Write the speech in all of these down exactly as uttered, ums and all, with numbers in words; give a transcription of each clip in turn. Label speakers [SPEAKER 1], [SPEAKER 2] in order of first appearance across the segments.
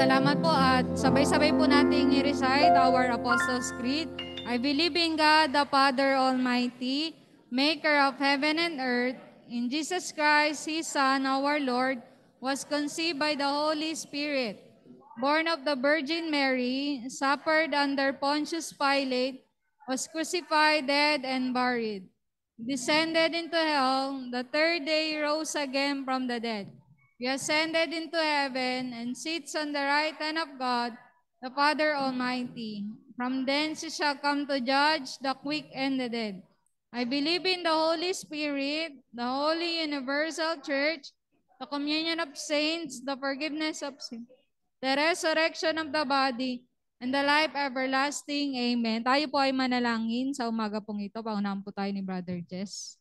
[SPEAKER 1] salamat po at sabay-sabay po nating i-recite our Apostles' Creed. I believe in God, the Father Almighty, Maker of heaven and earth, in Jesus Christ, His Son, our Lord, was conceived by the Holy Spirit, born of the Virgin Mary, suffered under Pontius Pilate, was crucified, dead, and buried. Descended into hell, the third day rose again from the dead. He ascended into heaven and sits on the right hand of God, the Father Almighty. From thence he shall come to judge the quick and the dead. I believe in the Holy Spirit, the holy universal church, the communion of saints, the forgiveness of sins, the resurrection of the body, and the life everlasting. Amen. Tayo po ay manalangin sa umaga pong ito. Paunahan po tayo ni Brother Jess.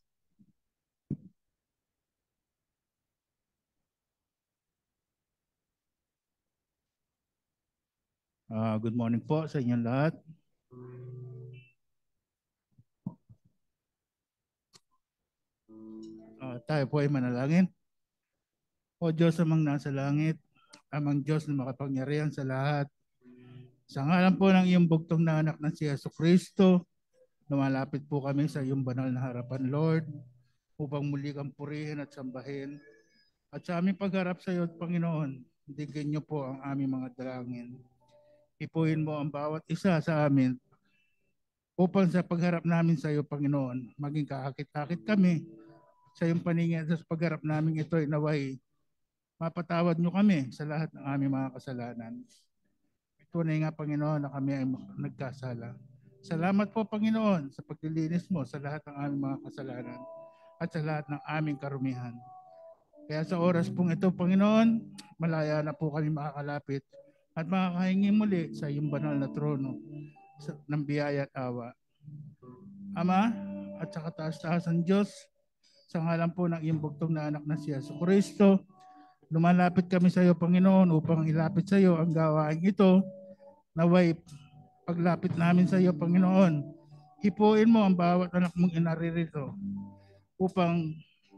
[SPEAKER 2] Uh, good morning po sa inyong lahat. Uh, tayo po ay manalangin. O Diyos amang nasa langit, amang Diyos na makapangyarihan sa lahat. Sa ngalan po ng iyong bugtong na anak na si Jesucristo, lumalapit po kami sa iyong banal na harapan, Lord, upang muli kang purihin at sambahin. At sa aming pagharap sa iyo, Panginoon, digin niyo po ang aming mga dalangin. Ipuin mo ang bawat isa sa amin upang sa pagharap namin sa iyo, Panginoon, maging kaakit-akit kami sa iyong paningin at sa pagharap namin ito ay naway mapatawad niyo kami sa lahat ng aming mga kasalanan. Tunay nga, Panginoon, na kami ay nagkasala. Salamat po, Panginoon, sa paglilinis mo sa lahat ng aming mga kasalanan at sa lahat ng aming karumihan. Kaya sa oras pong ito, Panginoon, malaya na po kami makakalapit at makakahingi muli sa iyong banal na trono ng biyaya at awa. Ama, at sa kataas-taasan Diyos, sa ngalan po ng iyong bugtong na anak na si Jesucristo, lumalapit kami sa iyo, Panginoon, upang ilapit sa iyo ang gawain ito. Naway paglapit namin sa iyo, Panginoon, hipuin mo ang bawat anak mong inaririto upang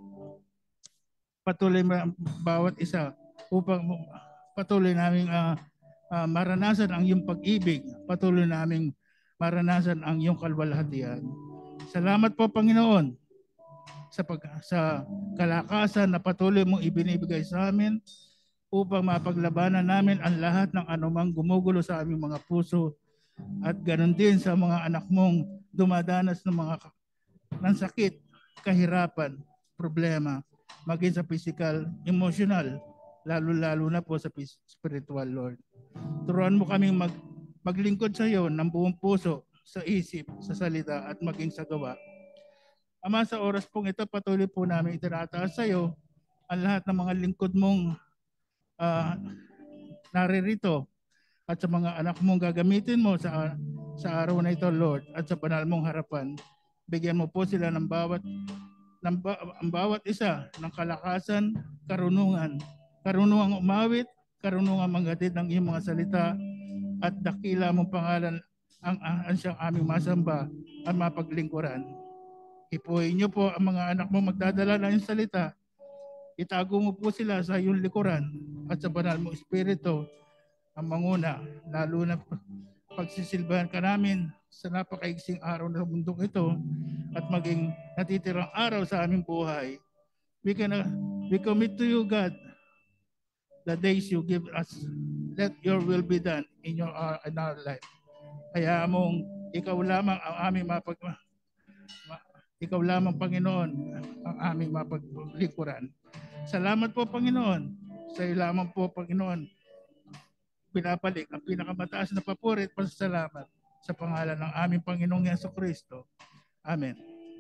[SPEAKER 2] patuloy ang bawat isa, upang patuloy naming uh, uh, maranasan ang iyong pag-ibig, patuloy naming maranasan ang iyong kalwalhatian. Salamat po, Panginoon, sa, pag, sa kalakasan na patuloy mong ibinibigay sa amin upang mapaglabanan namin ang lahat ng anumang gumugulo sa aming mga puso at ganoon din sa mga anak mong dumadanas ng mga ng sakit, kahirapan, problema, maging sa physical, emotional, lalo-lalo na po sa spiritual, Lord. Turuan mo kaming mag, maglingkod sa iyo ng buong puso, sa isip, sa salita at maging sa gawa. Ama, sa oras pong ito, patuloy po namin itinataas sa iyo ang lahat ng mga lingkod mong uh, naririto at sa mga anak mong gagamitin mo sa sa araw na ito, Lord, at sa banal mong harapan. Bigyan mo po sila ng bawat ng ba, ang bawat isa ng kalakasan, karunungan, karunungang umawit, karunungang manghatid ng iyong mga salita at dakila mong pangalan ang, ang, ang siyang aming masamba at mapaglingkuran. Ipuhin niyo po ang mga anak mo magdadala ng iyong salita. Itago mo po sila sa iyong likuran at sa banal mong espiritu ang manguna, lalo na pagsisilbahan ka namin sa napakaigsing araw ng mundong ito at maging natitirang araw sa aming buhay. We can uh, we commit to you, God, the days you give us. Let your will be done in your uh, in our life. Kaya mong ikaw lamang ang aming mapag ma, ikaw lamang, Panginoon, ang aming mapaglikuran. Salamat po, Panginoon. Sa iyo lamang po, Panginoon, pinapalik ang pinakamataas na papuri at pasasalamat sa pangalan ng aming Panginoong Jesucristo. Amen.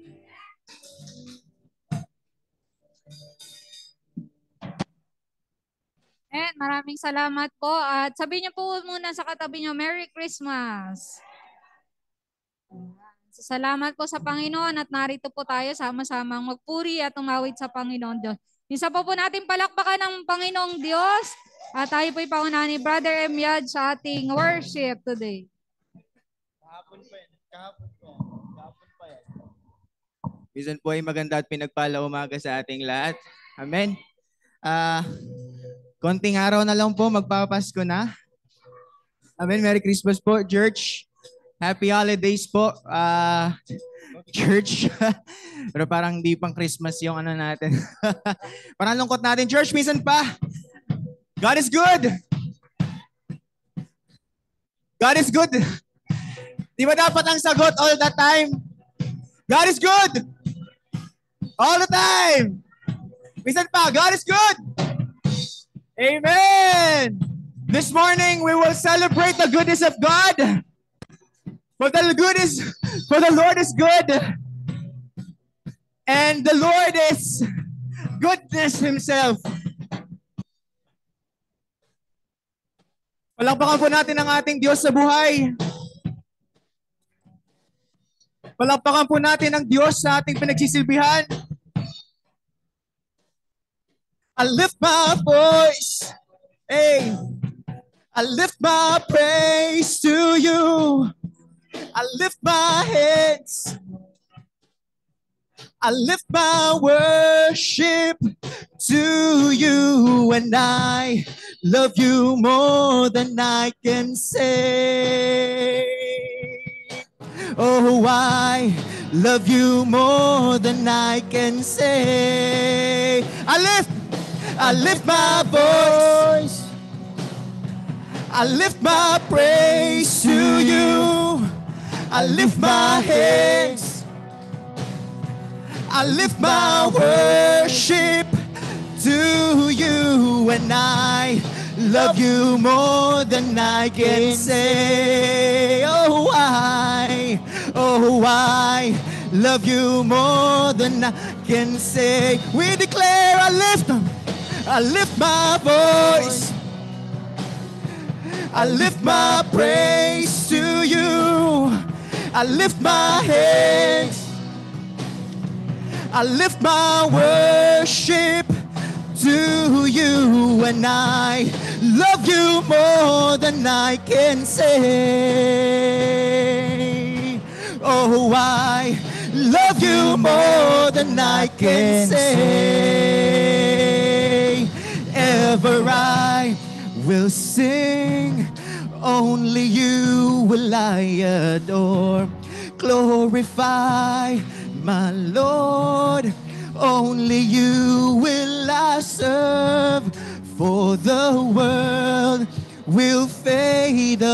[SPEAKER 1] And maraming salamat po. At sabihin niyo po muna sa katabi niyo, Merry Christmas! So, salamat po sa Panginoon at narito po tayo sama-samang magpuri at umawit sa Panginoon Diyos. Isa po po natin palakpakan ng Panginoong Diyos at tayo po ipauna ni Brother Emyad sa ating worship today.
[SPEAKER 3] Kahapon pa yan. Kahapon pa yan. Kahapon pa yan. Minsan po ay maganda at pinagpala umaga sa ating lahat. Amen. Uh,
[SPEAKER 4] Konting araw na lang po, magpapasko na. Amen. Merry Christmas po, church. Happy holidays po, uh, church. Pero parang di pang Christmas yung ano natin. Parang lungkot natin, church. Minsan pa. God is good. God is good. Di ba dapat ang sagot all the time? God is good. All the time. Minsan pa, God is good. Amen. This morning, we will celebrate the goodness of God. For the good is, for the Lord is good. And the Lord is goodness Himself. Palakpakan po natin ang ating Diyos sa buhay. Palakpakan po natin ang Diyos sa ating pinagsisilbihan. I lift my voice. Hey. I lift my praise to you. I lift my hands. I lift my worship to you. And I love you more than I can say. Oh, I love you more than I can say. I lift, I lift my voice. I lift my praise to you. I lift my hands. I lift my worship to you. And I love you more than I can say. Oh, I, oh, I love you more than I can say. We declare, I lift, I lift my voice. I lift my praise to you. I lift my hands. I lift my worship to you. And I love you more than I can say. Oh, I love you more than I can say. Ever I will sing, only you will I adore. Glorify my Lord, only you will I serve. For the world will fade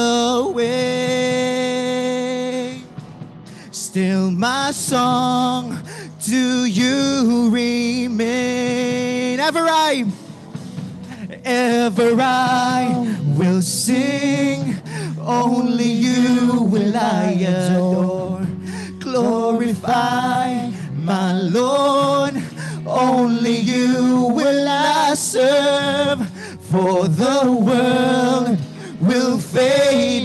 [SPEAKER 4] away. Still my song to you remain. Ever I Ever I will sing, only you will I adore. Glorify my Lord, only you will I serve. For the world will fade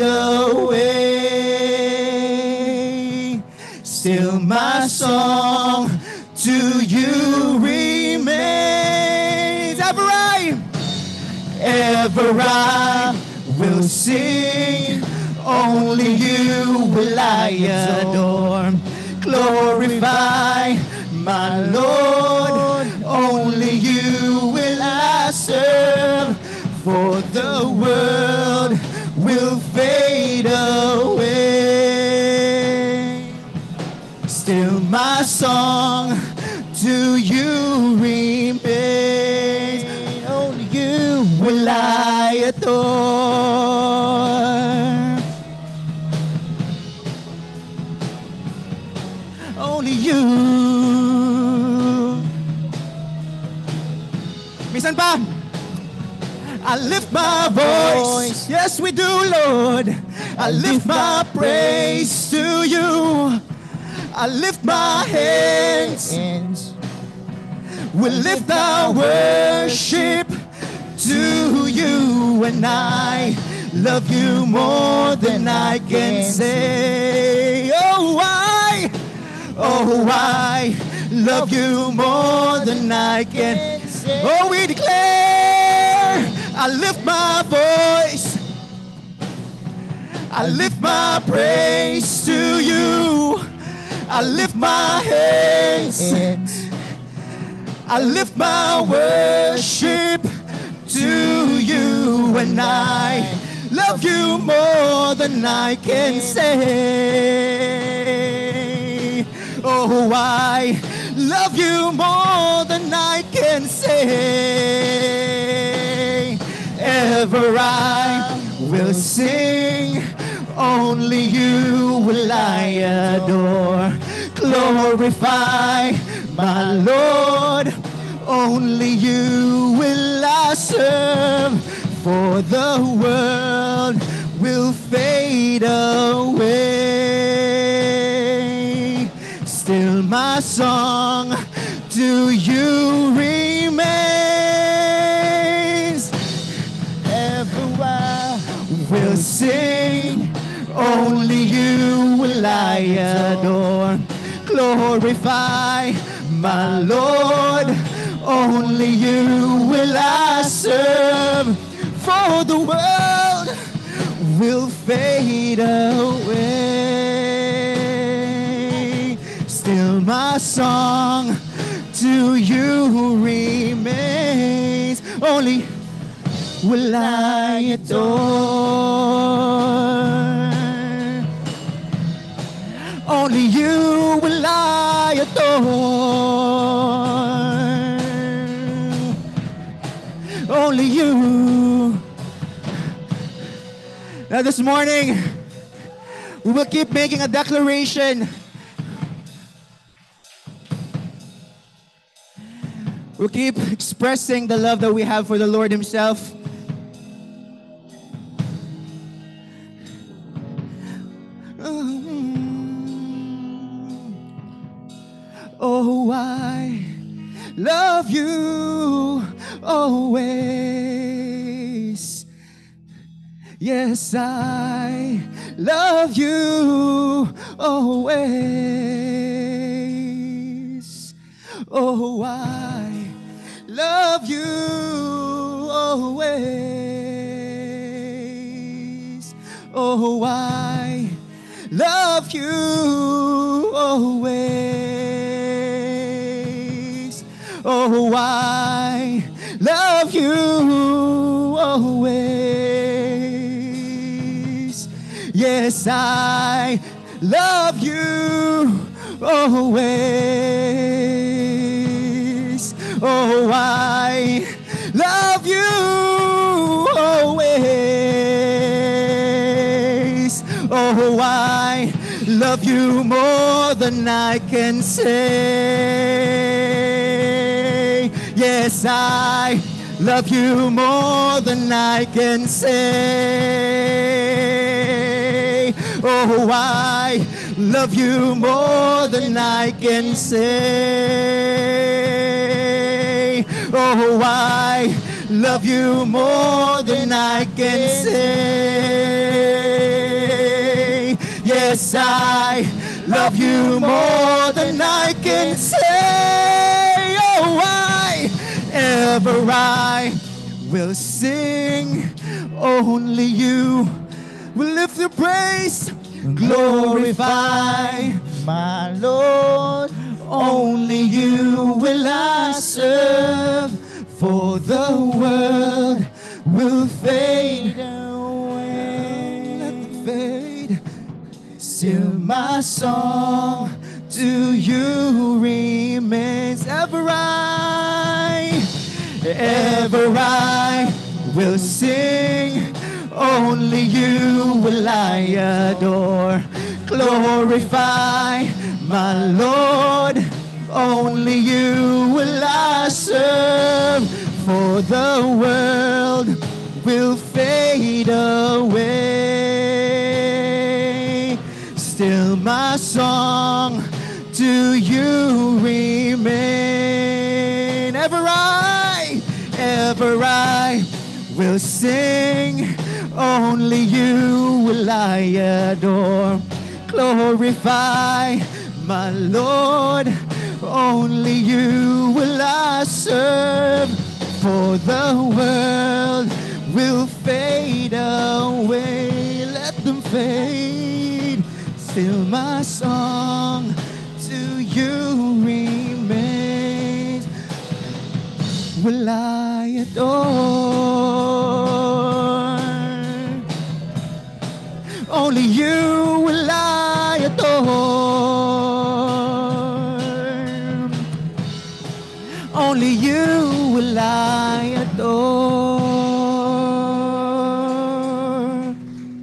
[SPEAKER 4] away. Still my song to you remains. Ever I Ever I will sing, only you will I adore. Glorify my Lord, only you will I serve. For the world will fade away. Still my song to you remains. Only you will I adore. Only you. Minsan pa. I lift my voice. Yes, we do, Lord. I lift my praise to you. I lift my hands. We lift our worship to you. And I love you more than I can say. Oh, I, oh, I love you more than I can say. Oh, we declare, I lift my voice. I lift my praise to you. I lift my hands. I lift my worship to to you, and I love you more than I can say. Oh, I love you more than I can say. Ever I will sing, only you will I adore. Glorify my Lord, only you will I serve. For the world will fade away, still my song to you remains. Ever I will sing, only you will I adore. Glorify my Lord, only you will I serve. For the world will fade away, still my song to you remains. Only will I adore. Only you will I adore. Only you. Now this morning, we will keep making a declaration. We'll keep expressing the love that we have for the Lord Himself. Oh, I love you always. Yes, I love you always. Oh, I love you always. Oh, I love you always. Oh, I love you always. Yes, I love you always. Oh, I love you always. Oh, I love you more than I can say. Yes, I love you more than I can say. Oh, I love you more than I can say. Oh, I love you more than I can say. Yes, I love you more than I can say. Oh, I ever I will sing, only you will lift your praise. Glorify my Lord, only you will I serve. For the world will fade away, let it fade. Still my song to you remains. Ever I, ever I will sing, only you will I adore. Glorify my Lord, only you will I serve. For the world will fade away, still my song to you remain. Ever I, ever I will sing, only you will I adore. Glorify my Lord, only you will I serve. For the world will fade away, let them fade. Still my song to you remains. will I adore. Only you will I adore. Only you will I adore.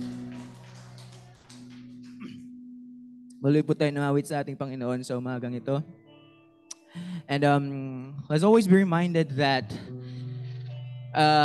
[SPEAKER 4] Muli po tayo namawit sa ating Panginoon sa umagang ito. And um, let's always be reminded that uh,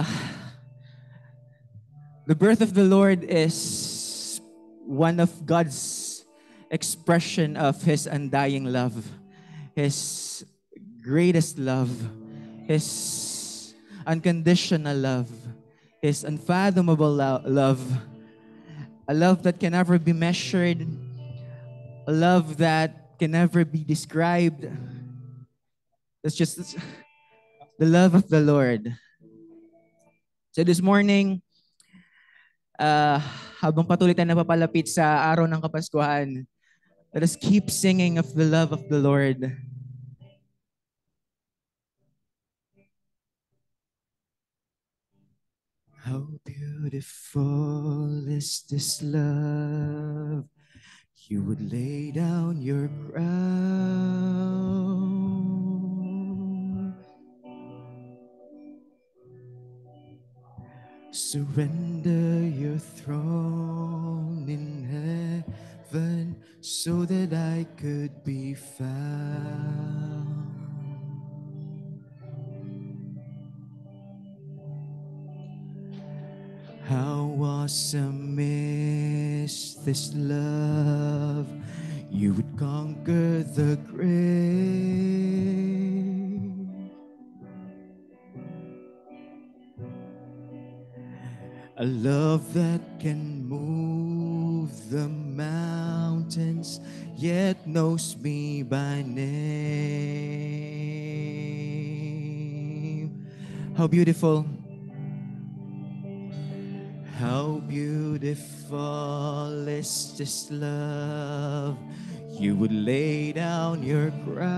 [SPEAKER 4] the birth of the Lord is one of God's expression of His undying love, His greatest love, His unconditional love, His unfathomable lo- love, a love that can never be measured, a love that can never be described. That's just that's the love of the Lord. So this morning, uh, habang patuloy tayo napapalapit sa araw ng Kapaskuhan, let us keep singing of the love of the Lord. How beautiful is this love, you would lay down your crown. Surrender your throne in heaven so that I could be found. How awesome is this love, you would conquer the grave. A love that can move the mountains, yet knows me by name. How beautiful. How beautiful is this love, you would lay down your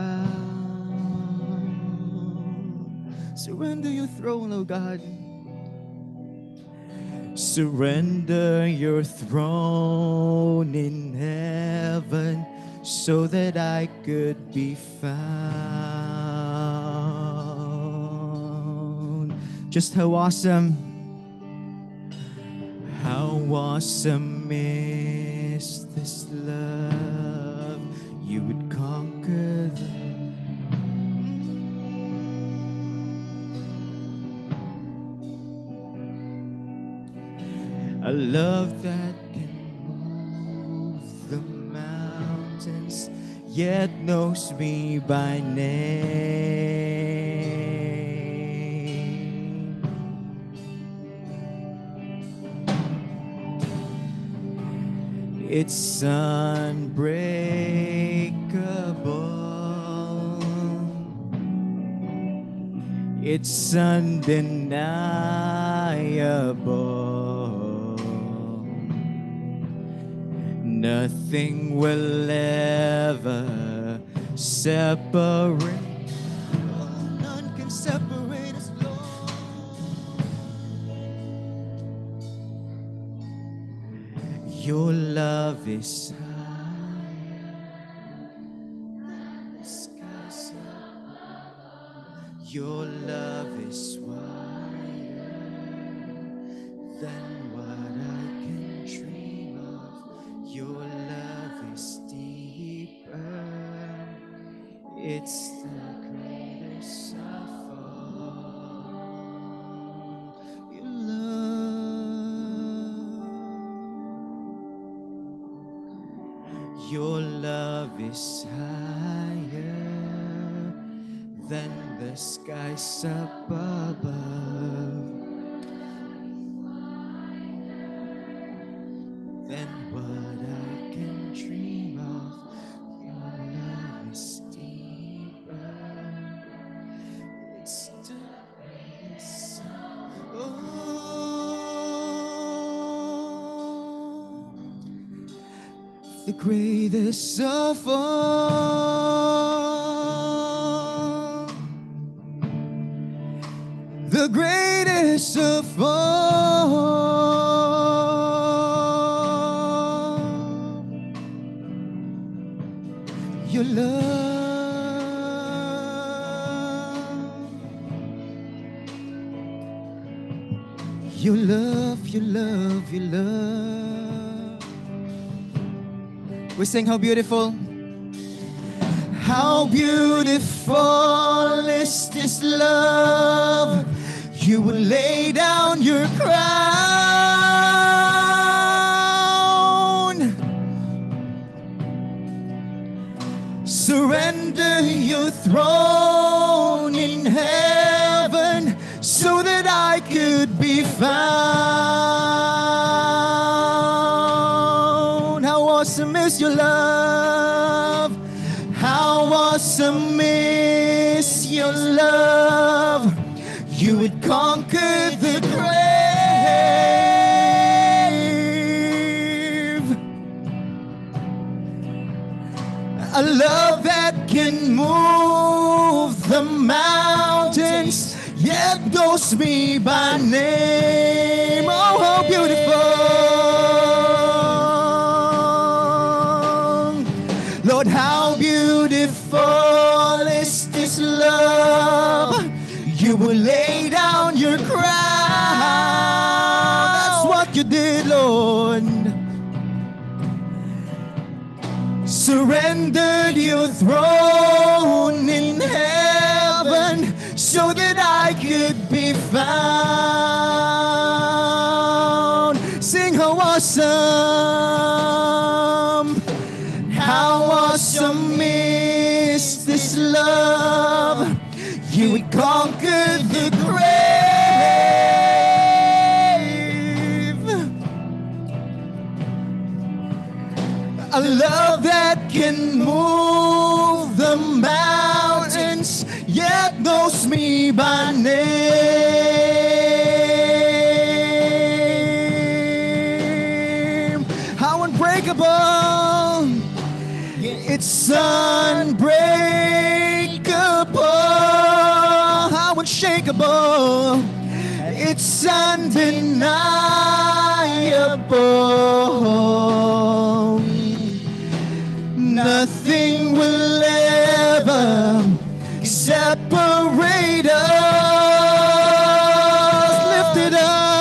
[SPEAKER 4] crown. Surrender your throne, oh God. Surrender your throne in heaven so that I could be found. Just how awesome, how awesome is this love, you would conquer the a love that can move the mountains, yet knows me by name. It's unbreakable, it's undeniable. Nothing will ever separate. Oh, none can separate us, Lord. Your love is higher than the skies above. Your love is wider than what I can dream of. Your love is deeper, it's the greatest of all. Your love, your love is higher than the skies up above. Than what I can dream of. Your love is deeper. It's the greatest of all. The greatest of all. love, your love, your love. We sing how beautiful. How beautiful is this love. You would lay down your crown, surrender your throne in heaven so that I could be found. How awesome is your love. How awesome is your love. You would conquer the grave. A love that can move the mountains, yet knows me by name. Oh, how beautiful. Lord, how beautiful is this love. You will lay down your crown. That's what you did, Lord. Surrendered your throne in heaven so that I could be found. Sing how awesome, how awesome is this love. You would conquer the grave. A love that can move the mountains, yet knows me by name. How unbreakable, it's unbreakable. Unshakable, it's undeniable. Nothing will ever separate us. Lift it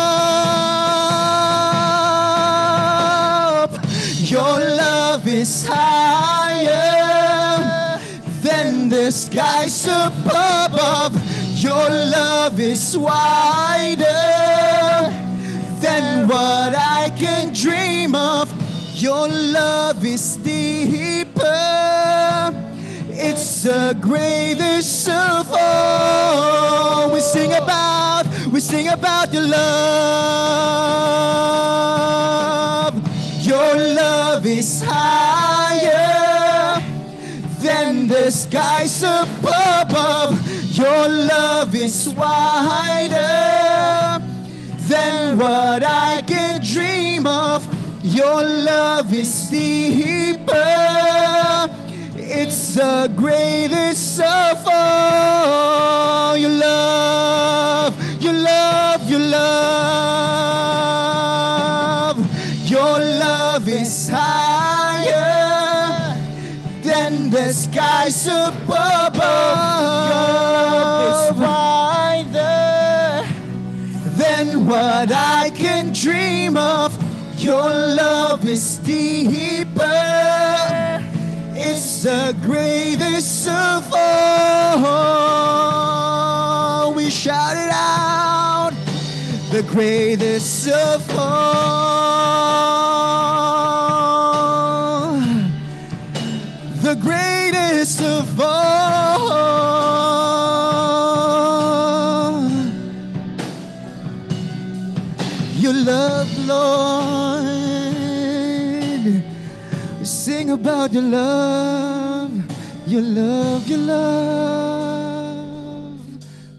[SPEAKER 4] up. Your love is higher than the skies above. Your love is wider than what I can dream of. Your love is deeper. It's the greatest of all. We sing about, we sing about your love. Your love is higher than the skies above. Your love is wider than what I can dream of. Your love is deeper. It's the greatest of all. Your love, your love, your love. Your love is higher than the skies above. Your love is wider than what I can dream of. Your love is deeper. It's the greatest of all. We shout it out. The greatest of all. The greatest of all. Your love, Lord. We sing about your love, your love, your love.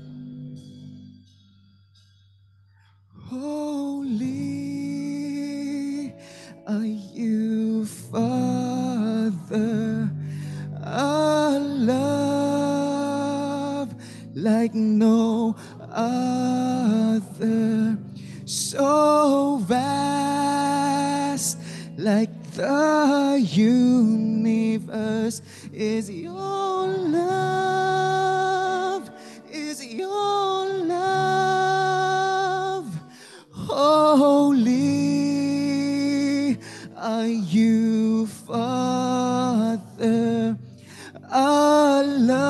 [SPEAKER 4] Holy are you, Father. A love like no other, so vast, like the universe. Is your love, is your love. Oh, Holy are you, Father. A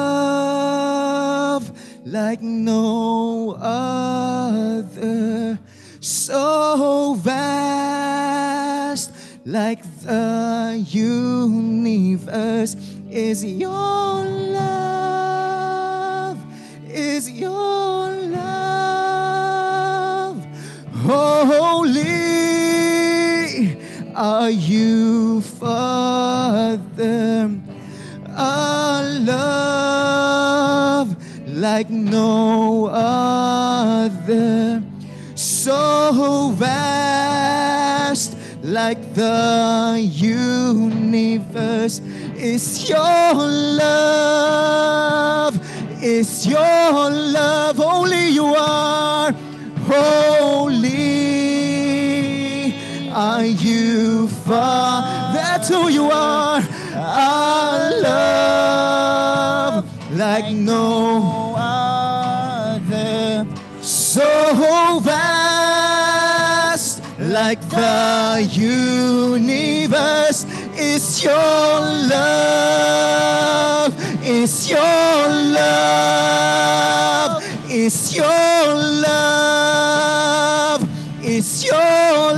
[SPEAKER 4] love like no other, so vast, like the universe is your love, is your love. Holy are you, Father. A love like no other, so vast, like the universe is your love, is your love. Holy you are, holy are you, Father. That's who you are. A love like no other, so vast, like the universe is your love, is your love, is your love, is your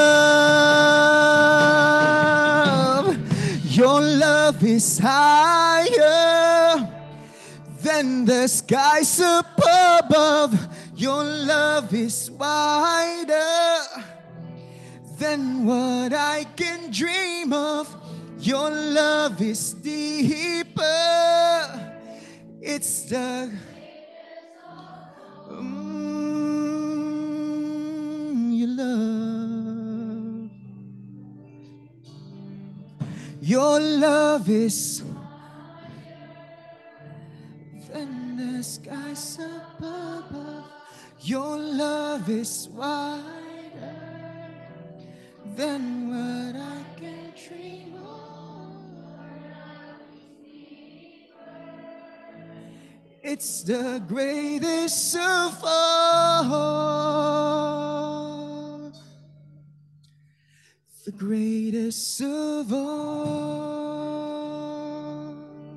[SPEAKER 4] love. Your love is higher than the skies up above. Your love is wider than what I can dream of. Your love is deeper. It's the mm, your love. Your love is than the skies up above. Your love is wider than what I can dream of. It's the greatest of all, the greatest of all,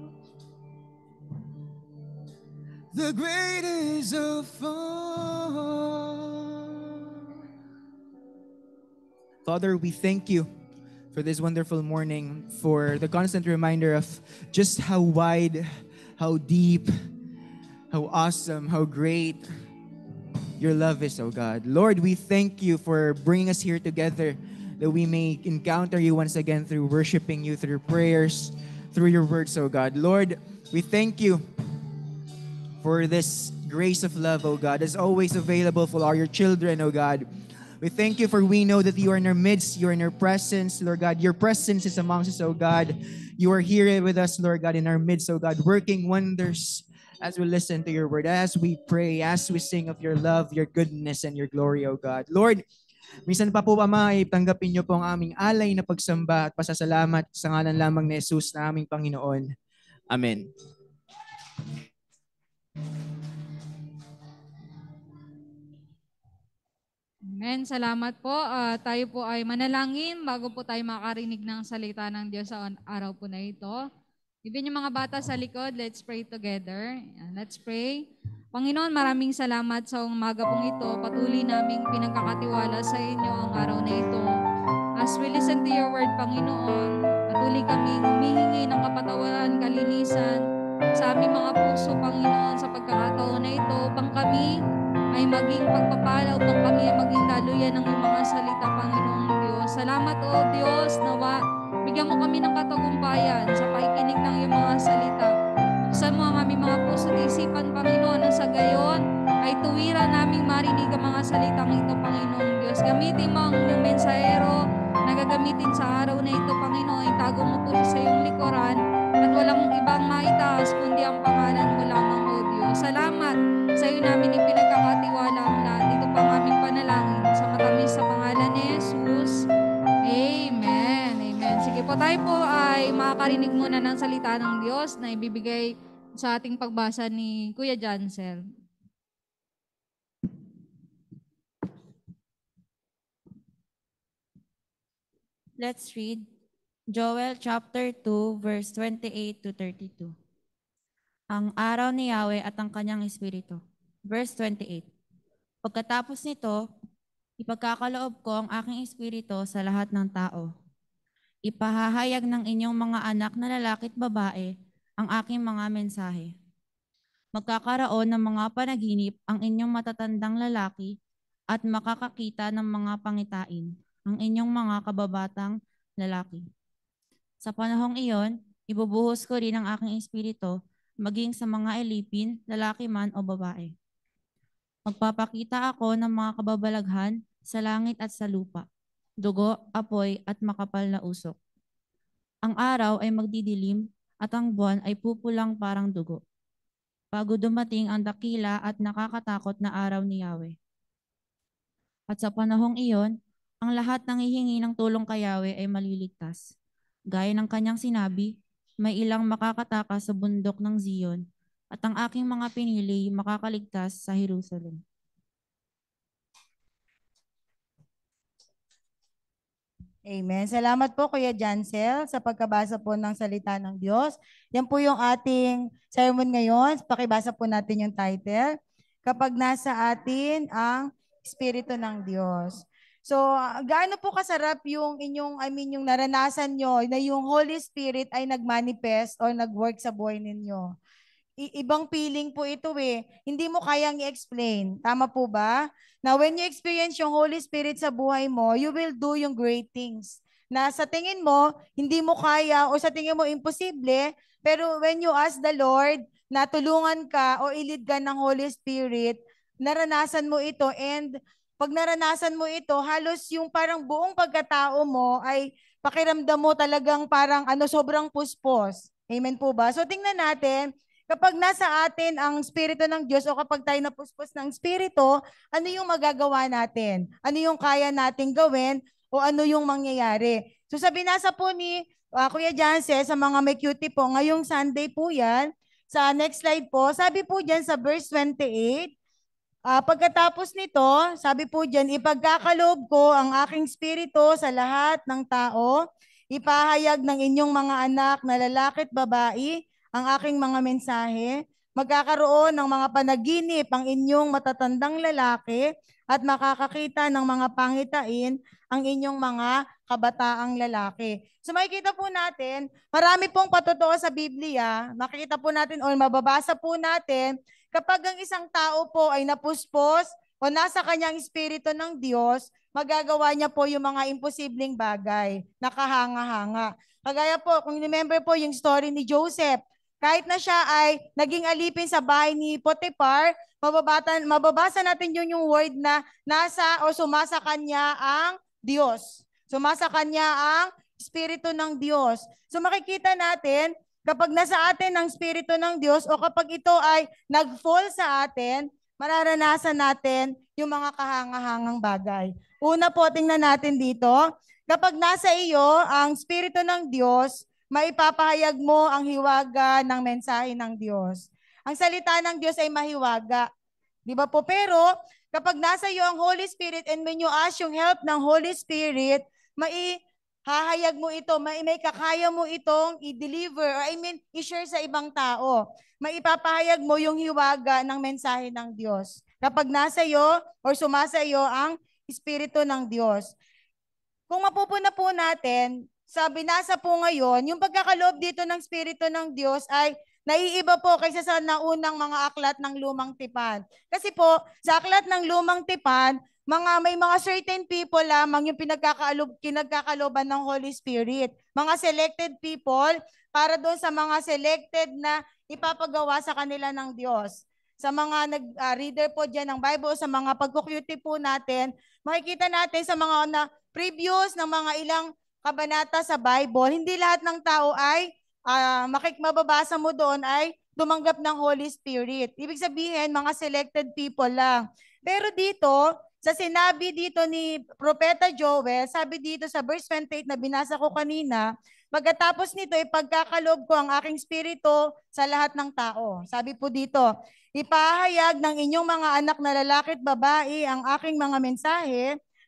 [SPEAKER 4] the greatest of all. Father, we thank you for this wonderful morning, for the constant reminder of just how wide, how deep, how awesome, how great your love is, oh God. Lord, we thank you for bringing us here together, that we may encounter you once again through worshiping you, through prayers, through your words, oh God. Lord, we thank you for this grace of love, oh God, that's always available for all your children, oh God. We thank you for we know that you are in our midst, you are in our presence, Lord God. Your presence is amongst us, oh God. You are here with us, Lord God, in our midst, oh God, working wonders as we listen to your word, as we pray, as we sing of your love, your goodness, and your glory, oh God. Lord, minsan pa po, Ama, ay tanggapin niyo po ang aming alay na pagsamba at pasasalamat sa ngalan lamang ni Jesus na aming Panginoon. Amen.
[SPEAKER 1] Amen. Salamat po. Ah, tayo po ay manalangin bago po tayo makarinig ng salita ng Diyos sa araw po na ito. Even yung mga bata sa likod, let's pray together. Ayan, let's pray. Panginoon, maraming salamat sa umaga pong ito. Patuloy naming pinagkakatiwala sa inyo ang araw na ito. As we listen to your word, Panginoon, patuloy kaming humihingi ng kapatawaran, kalinisan sa aming mga puso, Panginoon, sa pagkakataon na ito, upang kami ay maging pagpapala, upang kami ay maging daluyan ng iyong mga salita, Panginoong Diyos. Salamat, O Diyos, nawa bigyan mo kami ng katagumpayan sa pakikinig ng iyong mga salita. Buksan mo ang aming mga puso at isipan, Panginoon, na sa gayon ay tuwiran naming marinig ang mga salitang ito, Panginoong Diyos. Gamitin mo ang iyong mensahero na gagamitin sa araw na ito, Panginoon. Itago mo po siya sa iyong likuran at walang ibang maitaas kundi ang pangalan mo lamang, O Diyos. Salamat sa iyo namin ipinagkakatiwala ang lahat. Ito pang aming panalangin sa matamis sa pangalan ni Jesus. Amen. Amen. Sige po, tayo po ay makakarinig muna ng salita ng Diyos na ibibigay sa ating pagbasa ni Kuya Jansel.
[SPEAKER 5] Let's read Joel chapter two, verse twenty-eight to thirty-two. Ang araw ni Yahweh at ang kanyang espiritu. Verse twenty-eight. Pagkatapos nito, ipagkakaloob ko ang aking espiritu sa lahat ng tao. Ipahahayag ng inyong mga anak na lalaki at babae ang aking mga mensahe. Magkakaroon ng mga panaginip ang inyong matatandang lalaki at makakakita ng mga pangitain ang inyong mga kababatang lalaki. Sa panahong iyon, ibubuhos ko rin ang aking espiritu maging sa mga elipin, lalaki man o babae. Magpapakita ako ng mga kababalaghan sa langit at sa lupa, dugo, apoy at makapal na usok. Ang araw ay magdidilim at ang buwan ay pupulang parang dugo, bago dumating ang dakila at nakakatakot na araw ni Yahweh. At sa panahong iyon, ang lahat ng hihingi ng tulong kay Yahweh ay maliligtas. Gaya ng kanyang sinabi, may ilang makakatakas sa bundok ng Zion at ang aking mga pinili makakaligtas sa Jerusalem.
[SPEAKER 6] Amen. Salamat po Kuya Jansel sa pagkabasa po ng salita ng Diyos. Yan po yung ating sermon ngayon. Pakibasa po natin yung title. Kapag nasa atin ang Espiritu ng Diyos. So, uh, gaano po kasarap yung inyong, I mean, yung naranasan nyo na yung Holy Spirit ay nag-manifest o nag-work sa buhay ninyo. I- ibang feeling po ito eh. Hindi mo kayang i-explain. Tama po ba? Now, when you experience yung Holy Spirit sa buhay mo, you will do yung great things. Na sa tingin mo, hindi mo kaya o sa tingin mo imposible, pero when you ask the Lord na tulungan ka o ilid ka ng Holy Spirit, naranasan mo ito and pag naranasan mo ito, halos yung parang buong pagkatao mo ay pakiramdam mo talagang parang ano sobrang puspos. Amen po ba? So tingnan natin, kapag nasa atin ang Espiritu ng Diyos o kapag tayo napuspos ng Espiritu, ano yung magagawa natin? Ano yung kaya nating gawin o ano yung mangyayari? So sa binasa po ni uh, Kuya Janse sa mga may cutie po, ngayong Sunday po yan, sa next slide po, sabi po dyan sa verse twenty-eight, Uh, pagkatapos nito, sabi po dyan, ipagkakaloob ko ang aking espiritu sa lahat ng tao, ipahayag ng inyong mga anak na lalaki at babae ang aking mga mensahe, magkakaroon ng mga panaginip ang inyong matatandang lalaki at makakakita ng mga pangitain ang inyong mga kabataang lalaki. So makikita po natin, marami pong patotoo sa Biblia, makikita po natin o mababasa po natin, kapag ang isang tao po ay napuspos o nasa kanyang espiritu ng Diyos, magagawa niya po yung mga imposibleng bagay, nakahanga-hanga. Kagaya po, kung remember po yung story ni Joseph, kahit na siya ay naging alipin sa bahay ni Potiphar, mababasa, mababasa natin yun yung word na nasa o sumasa kanya ang Diyos. Sumasa kanya ang espiritu ng Diyos. So makikita natin, kapag nasa atin ang Espiritu ng Diyos o kapag ito ay nag-fall sa atin, mararanasan natin yung mga kahangahangang bagay. Una po, tingnan natin dito. Kapag nasa iyo ang Espiritu ng Diyos, maipapahayag mo ang hiwaga ng mensahe ng Diyos. Ang salita ng Diyos ay mahiwaga. Di ba po? Pero kapag nasa iyo ang Holy Spirit and when you ask yung help ng Holy Spirit, mai hahayag mo ito, may, may kakaya mo itong i-deliver or I mean, i-share sa ibang tao. Maipapahayag mo yung hiwaga ng mensahe ng Diyos. Kapag nasa iyo or sumasa iyo ang Espiritu ng Diyos. Kung mapupuna po natin, sa binasa po ngayon, yung pagkakaloob dito ng Espiritu ng Diyos ay naiiba po kaysa sa naunang mga aklat ng Lumang Tipan. Kasi po, sa aklat ng Lumang Tipan, mga may mga certain people lamang yung pinagkakalob, pinagkakaloban ng Holy Spirit. Mga selected people para doon sa mga selected na ipapagawa sa kanila ng Diyos. Sa mga nag-reader uh, po dyan ng Bible, sa mga pagkukyuti po natin, makikita natin sa mga na previous ng mga ilang kabanata sa Bible, hindi lahat ng tao ay uh, makikmababasa mo doon ay tumanggap ng Holy Spirit. Ibig sabihin, mga selected people lang. Pero dito, sa sinabi dito ni Propeta Joel, sabi dito sa verse twenty-eight na binasa ko kanina, pagkatapos nito, ipagkakaloob ko ang aking espiritu sa lahat ng tao. Sabi po dito, ipahayag ng inyong mga anak na lalaki at babae ang aking mga mensahe,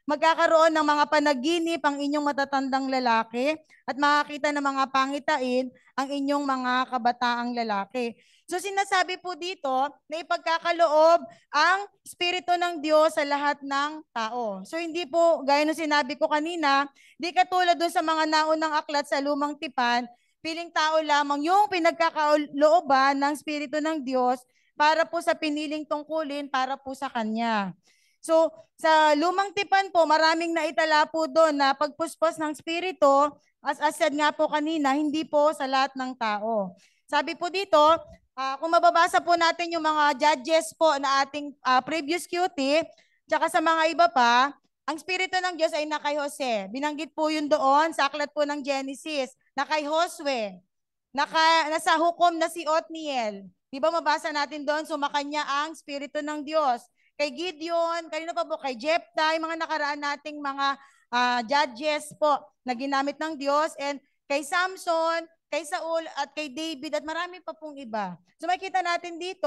[SPEAKER 6] magkakaroon ng mga panaginip ang inyong matatandang lalaki at makakita ng mga pangitain ang inyong mga kabataang lalaki. So sinasabi po dito na ipagkakaloob ang Espiritu ng Diyos sa lahat ng tao. So hindi po, gaya ng sinabi ko kanina, di katulad doon sa mga naunang aklat sa Lumang Tipan, piling tao lamang yung pinagkakalooban ng Espiritu ng Diyos para po sa piniling tungkulin, para po sa Kanya. So sa Lumang Tipan po, maraming naitala po doon na pagpuspos ng Espiritu, as as said nga po kanina, hindi po sa lahat ng tao. Sabi po dito, Uh, kung mababasa po natin yung mga judges po na ating uh, previous Q T, tsaka sa mga iba pa, ang Espiritu ng Diyos ay na kay Jose. Binanggit po yun doon sa aklat po ng Genesis, na kay Josue, naka, nasa hukom na si Othniel. Di ba mabasa natin doon, sumakanya ang Espiritu ng Diyos. Kay Gideon, kanina pa po, kay Jephthah, yung mga nakaraan nating mga uh, judges po na ginamit ng Diyos, and kay Samson, kay Saul at kay David at marami pa pong iba. So makita natin dito,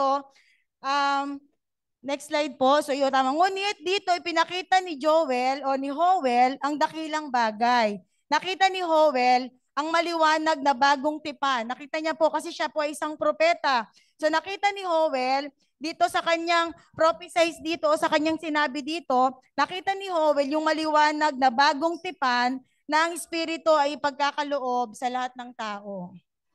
[SPEAKER 6] um, next slide po. So iyo tama. Ngunit dito ipinakita ni Joel o ni Howell ang dakilang bagay. Nakita ni Howell ang maliwanag na bagong tipan. Nakita niya po kasi siya po ay isang propeta. So nakita ni Howell dito sa kanyang prophesize dito o sa kanyang sinabi dito, nakita ni Howell yung maliwanag na bagong tipan na ang Espiritu ay ipagkakaloob sa lahat ng tao.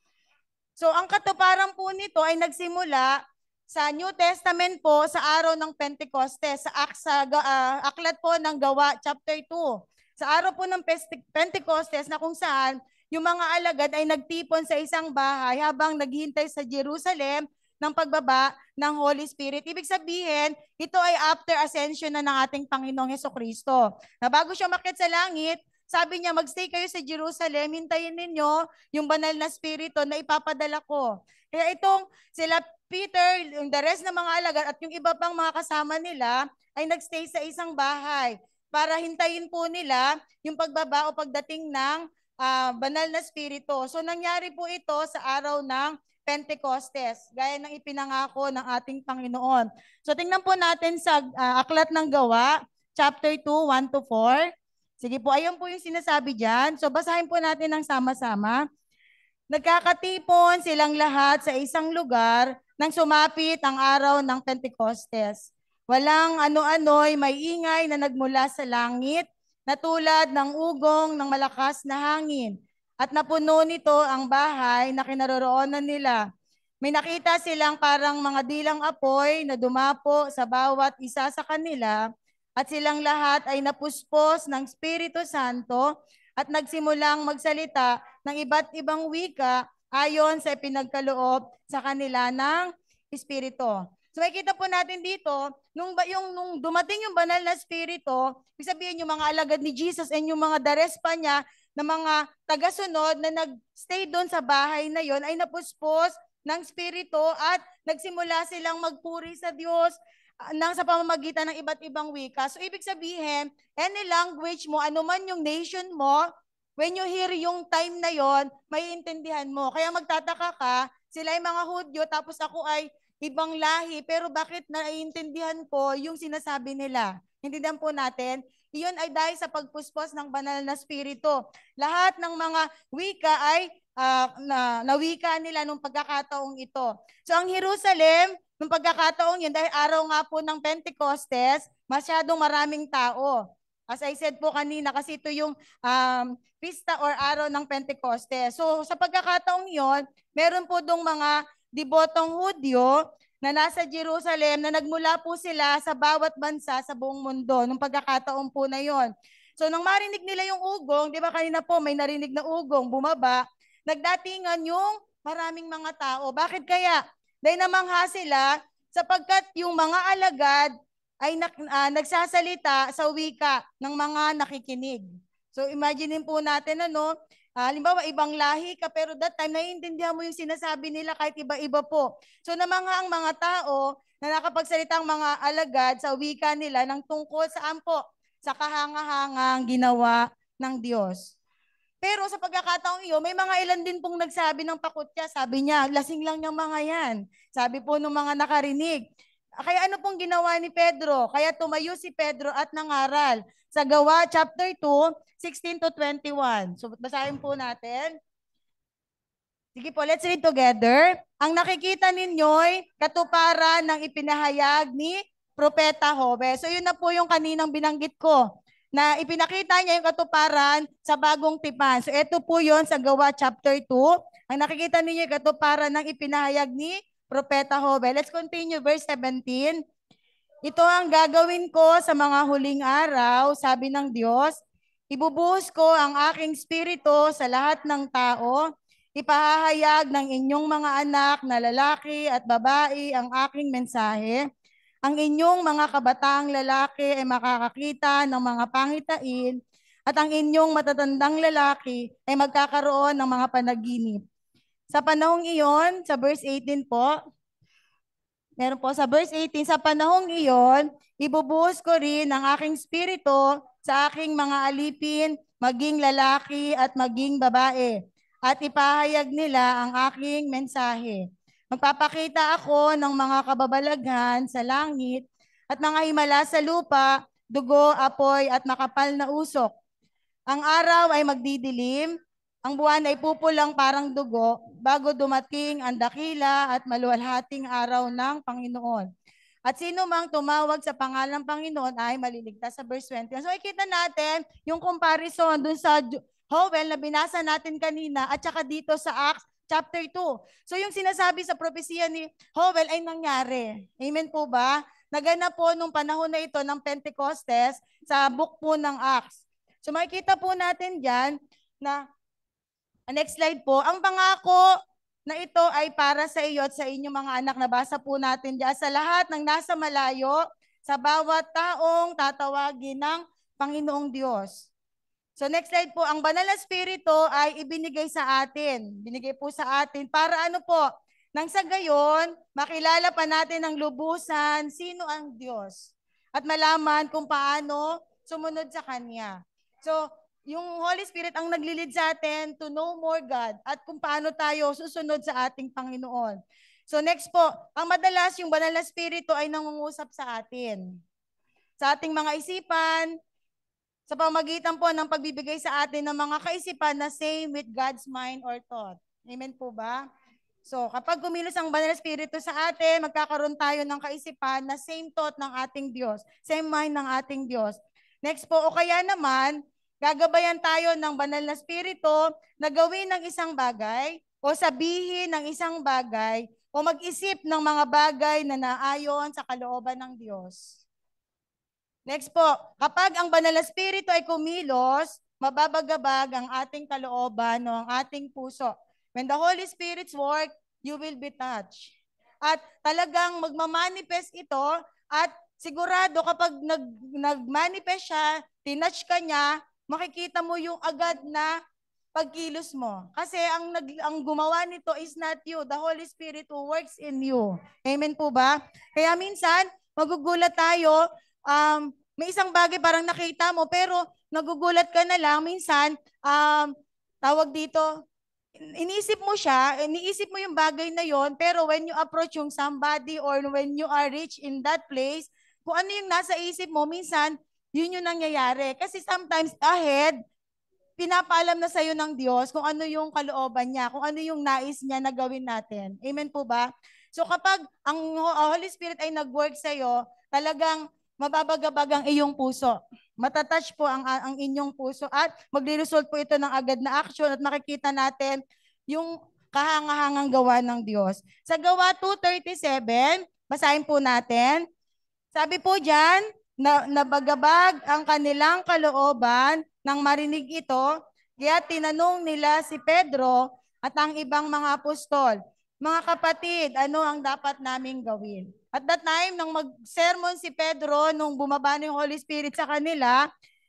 [SPEAKER 6] So ang katuparan po nito ay nagsimula sa New Testament po sa araw ng Pentecostes, sa, sa uh, aklat po ng Gawa chapter two. Sa araw po ng Pentecostes na kung saan yung mga alagad ay nagtipon sa isang bahay habang naghihintay sa Jerusalem ng pagbaba ng Holy Spirit. Ibig sabihin, ito ay after ascension na ng ating Panginoong Hesukristo. Na bago siya umakyat sa langit, sabi niya, magstay kayo sa Jerusalem, hintayin ninyo yung banal na spirito na ipapadala ko. Kaya itong sila Peter, yung the rest ng mga alagad at yung iba pang mga kasama nila ay nagstay sa isang bahay para hintayin po nila yung pagbaba o pagdating ng uh, banal na spirito. So nangyari po ito sa araw ng Pentecostes, gaya ng ipinangako ng ating Panginoon. So tingnan po natin sa uh, aklat ng Gawa, chapter two, one to four. Sige po, ayun po yung sinasabi dyan. So basahin po natin ng sama-sama. Nagkakatipon silang lahat sa isang lugar nang sumapit ang araw ng Pentecostes. Walang ano-ano'y may ingay na nagmula sa langit na tulad ng ugong ng malakas na hangin. At napuno nito ang bahay na kinaroroonan nila. May nakita silang parang mga dilang apoy na dumapo sa bawat isa sa kanila. At silang lahat ay napuspos ng Espiritu Santo at nagsimulang magsalita ng iba't ibang wika ayon sa pinagkaloob sa kanila ng Espiritu. So makikita po natin dito, nung, yung, nung dumating yung banal na Espiritu, ibig sabihin yung mga alagad ni Jesus and yung mga dares pa niya na mga tagasunod na nag-stay doon sa bahay na yon ay napuspos ng Espiritu at nagsimula silang magpuri sa Diyos nang sa pamamagitan ng iba't ibang wika. So ibig sabihin, any language mo, anuman yung nation mo, when you hear yung time na yon, maiintindihan mo. Kaya magtataka ka, sila ay mga Hudyo, tapos ako ay ibang lahi, pero bakit naiintindihan ko yung sinasabi nila? Intindihan po natin, iyon ay dahil sa pagpuspos ng banal na spirito. Lahat ng mga wika ay uh, na, nawika nila nung pagkakataong ito. So ang Jerusalem, nung pagkakataong yun, dahil araw nga po ng Pentecostes, masyadong maraming tao. As I said po kanina, kasi ito yung um, pista or araw ng Pentecostes. So sa pagkakataong yun, meron po dong mga debotong Hudyo na nasa Jerusalem na nagmula po sila sa bawat bansa sa buong mundo nung pagkakataon po na yon. So nang marinig nila yung ugong, di ba kanina po may narinig na ugong, bumaba, nagdatingan yung maraming mga tao. Bakit kaya? Dahil namangha sila sapagkat yung mga alagad ay nak, uh, nagsasalita sa wika ng mga nakikinig. So imagine po natin ano, Uh, halimbawa, ibang lahi ka, pero that time, naiintindihan mo yung sinasabi nila kahit iba-iba po. So, namangha ang mga tao na nakapagsalita ang mga alagad sa wika nila ng tungkol saan po? Sa kahanga-hangang ginawa ng Diyos. Pero sa pagkakataong iyo, may mga ilan din pong nagsabi ng pakutya. Sabi niya, lasing lang yung mga yan. Sabi po ng mga nakarinig. Kaya ano pong ginawa ni Pedro? Kaya tumayo si Pedro at nangaral. Sa Gawa chapter two, sixteen to twenty-one. So basahin po natin. Sige po, let's read together. Ang nakikita ninyo'y katuparan ng ipinahayag ni Propeta Jobe. So yun na po yung kaninang binanggit ko, na ipinakita niya yung katuparan sa bagong tipan. So ito po yun sa Gawa chapter two. Ang nakikita ninyo yung katuparan ng ipinahayag ni Propeta Jobe. Let's continue, verse seventeen. Ito ang gagawin ko sa mga huling araw, sabi ng Diyos. Ibubuhos ko ang aking spirito sa lahat ng tao. Ipahahayag ng inyong mga anak na lalaki at babae ang aking mensahe. Ang inyong mga kabataang lalaki ay makakakita ng mga pangitain at ang inyong matatandang lalaki ay magkakaroon ng mga panaginip. Sa panahong iyon, sa verse eighteen po, meron po sa verse eighteen, sa panahong iyon, ibubuhos ko rin ang aking spirito sa aking mga alipin, maging lalaki at maging babae, at ipahayag nila ang aking mensahe. Magpapakita ako ng mga kababalaghan sa langit at mga himala sa lupa, dugo, apoy at makapal na usok. Ang araw ay magdidilim, ang buwan ay pupulang parang dugo bago dumating ang dakila at maluwalhating araw ng Panginoon. At sino mang tumawag sa pangalan ng Panginoon ay maliligtas, sa verse twenty. So ikita natin yung comparison dun sa Joel na binasa natin kanina at saka dito sa Acts chapter two. So yung sinasabi sa propesya ni Joel ay nangyari. Amen po ba? Naganap po nung panahon na ito ng Pentecostes sa book po ng Acts. So makikita po natin dyan na, next slide po, ang pangako na ito ay para sa iyo at sa inyong mga anak. Nabasa po natin dyan sa lahat ng nasa malayo, sa bawat taong tatawagin ng Panginoong Diyos. So next slide po, ang banal na spirito ay ibinigay sa atin. Binigay po sa atin para ano po? Nang sa gayon, makilala pa natin ng lubusan sino ang Diyos at malaman kung paano sumunod sa Kanya. So, yung Holy Spirit ang naglilid sa atin to know more God at kung paano tayo susunod sa ating Panginoon. So next po, ang madalas yung banal na spirito ay nangungusap sa atin. Sa ating mga isipan, sa pamagitan po ng pagbibigay sa atin ng mga kaisipan na same with God's mind or thought. Amen po ba? So, kapag kumilos ang banal na spirito sa atin, magkakaroon tayo ng kaisipan na same thought ng ating Diyos, same mind ng ating Diyos. Next po, o kaya naman, gagabayan tayo ng banal na spirito na gawin ng isang bagay o sabihin ng isang bagay o mag-isip ng mga bagay na naayon sa kalooban ng Diyos. Next po, kapag ang banal na spirito ay kumilos, mababagabag ang ating kalooban o ang ating puso. When the Holy Spirit's work, you will be touched. At talagang magmamanifest ito at sigurado kapag nag, nag-manifest siya, tinouch ka niya, makikita mo yung agad na pagkilos mo. Kasi ang, nag, ang gumawa nito is not you. The Holy Spirit who works in you. Amen po ba? Kaya minsan, magugulat tayo, um, may isang bagay parang nakita mo, pero nagugulat ka na lang, minsan, um, tawag dito, iniisip mo siya, iniisip mo yung bagay na yon, pero when you approach yung somebody or when you are rich in that place, kung ano yung nasa isip mo, minsan, yun yung nangyayari. Kasi sometimes ahead, pinapaalam na sa'yo ng Diyos kung ano yung kalooban niya, kung ano yung nais niya na gawin natin. Amen po ba? So kapag ang Holy Spirit ay nag-work sa'yo, talagang mababagabag ang iyong puso. Matatouch po ang, ang inyong puso at magre-result po ito ng agad na action at makikita natin yung kahangahangang gawa ng Diyos. Sa Gawa two thirty-seven, basahin po natin. Sabi po dyan, na, nabagabag ang kanilang kalooban nang marinig ito, kaya tinanong nila si Pedro at ang ibang mga apostol, mga kapatid, ano ang dapat naming gawin? At that time, nang mag-sermon si Pedro, nung bumaba na yung Holy Spirit sa kanila,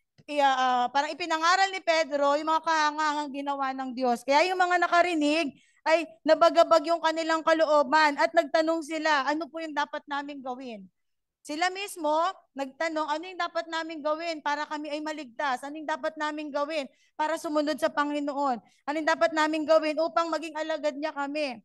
[SPEAKER 6] uh, parang ipinangaral ni Pedro yung mga kahangangang ginawa ng Diyos. Kaya yung mga nakarinig ay nabagabag yung kanilang kalooban at nagtanong sila, ano po yung dapat naming gawin? Sila mismo nagtanong, ano yung dapat naming gawin para kami ay maligtas? Ano yung dapat naming gawin para sumunod sa Panginoon? Ano yung dapat naming gawin upang maging alagad niya kami?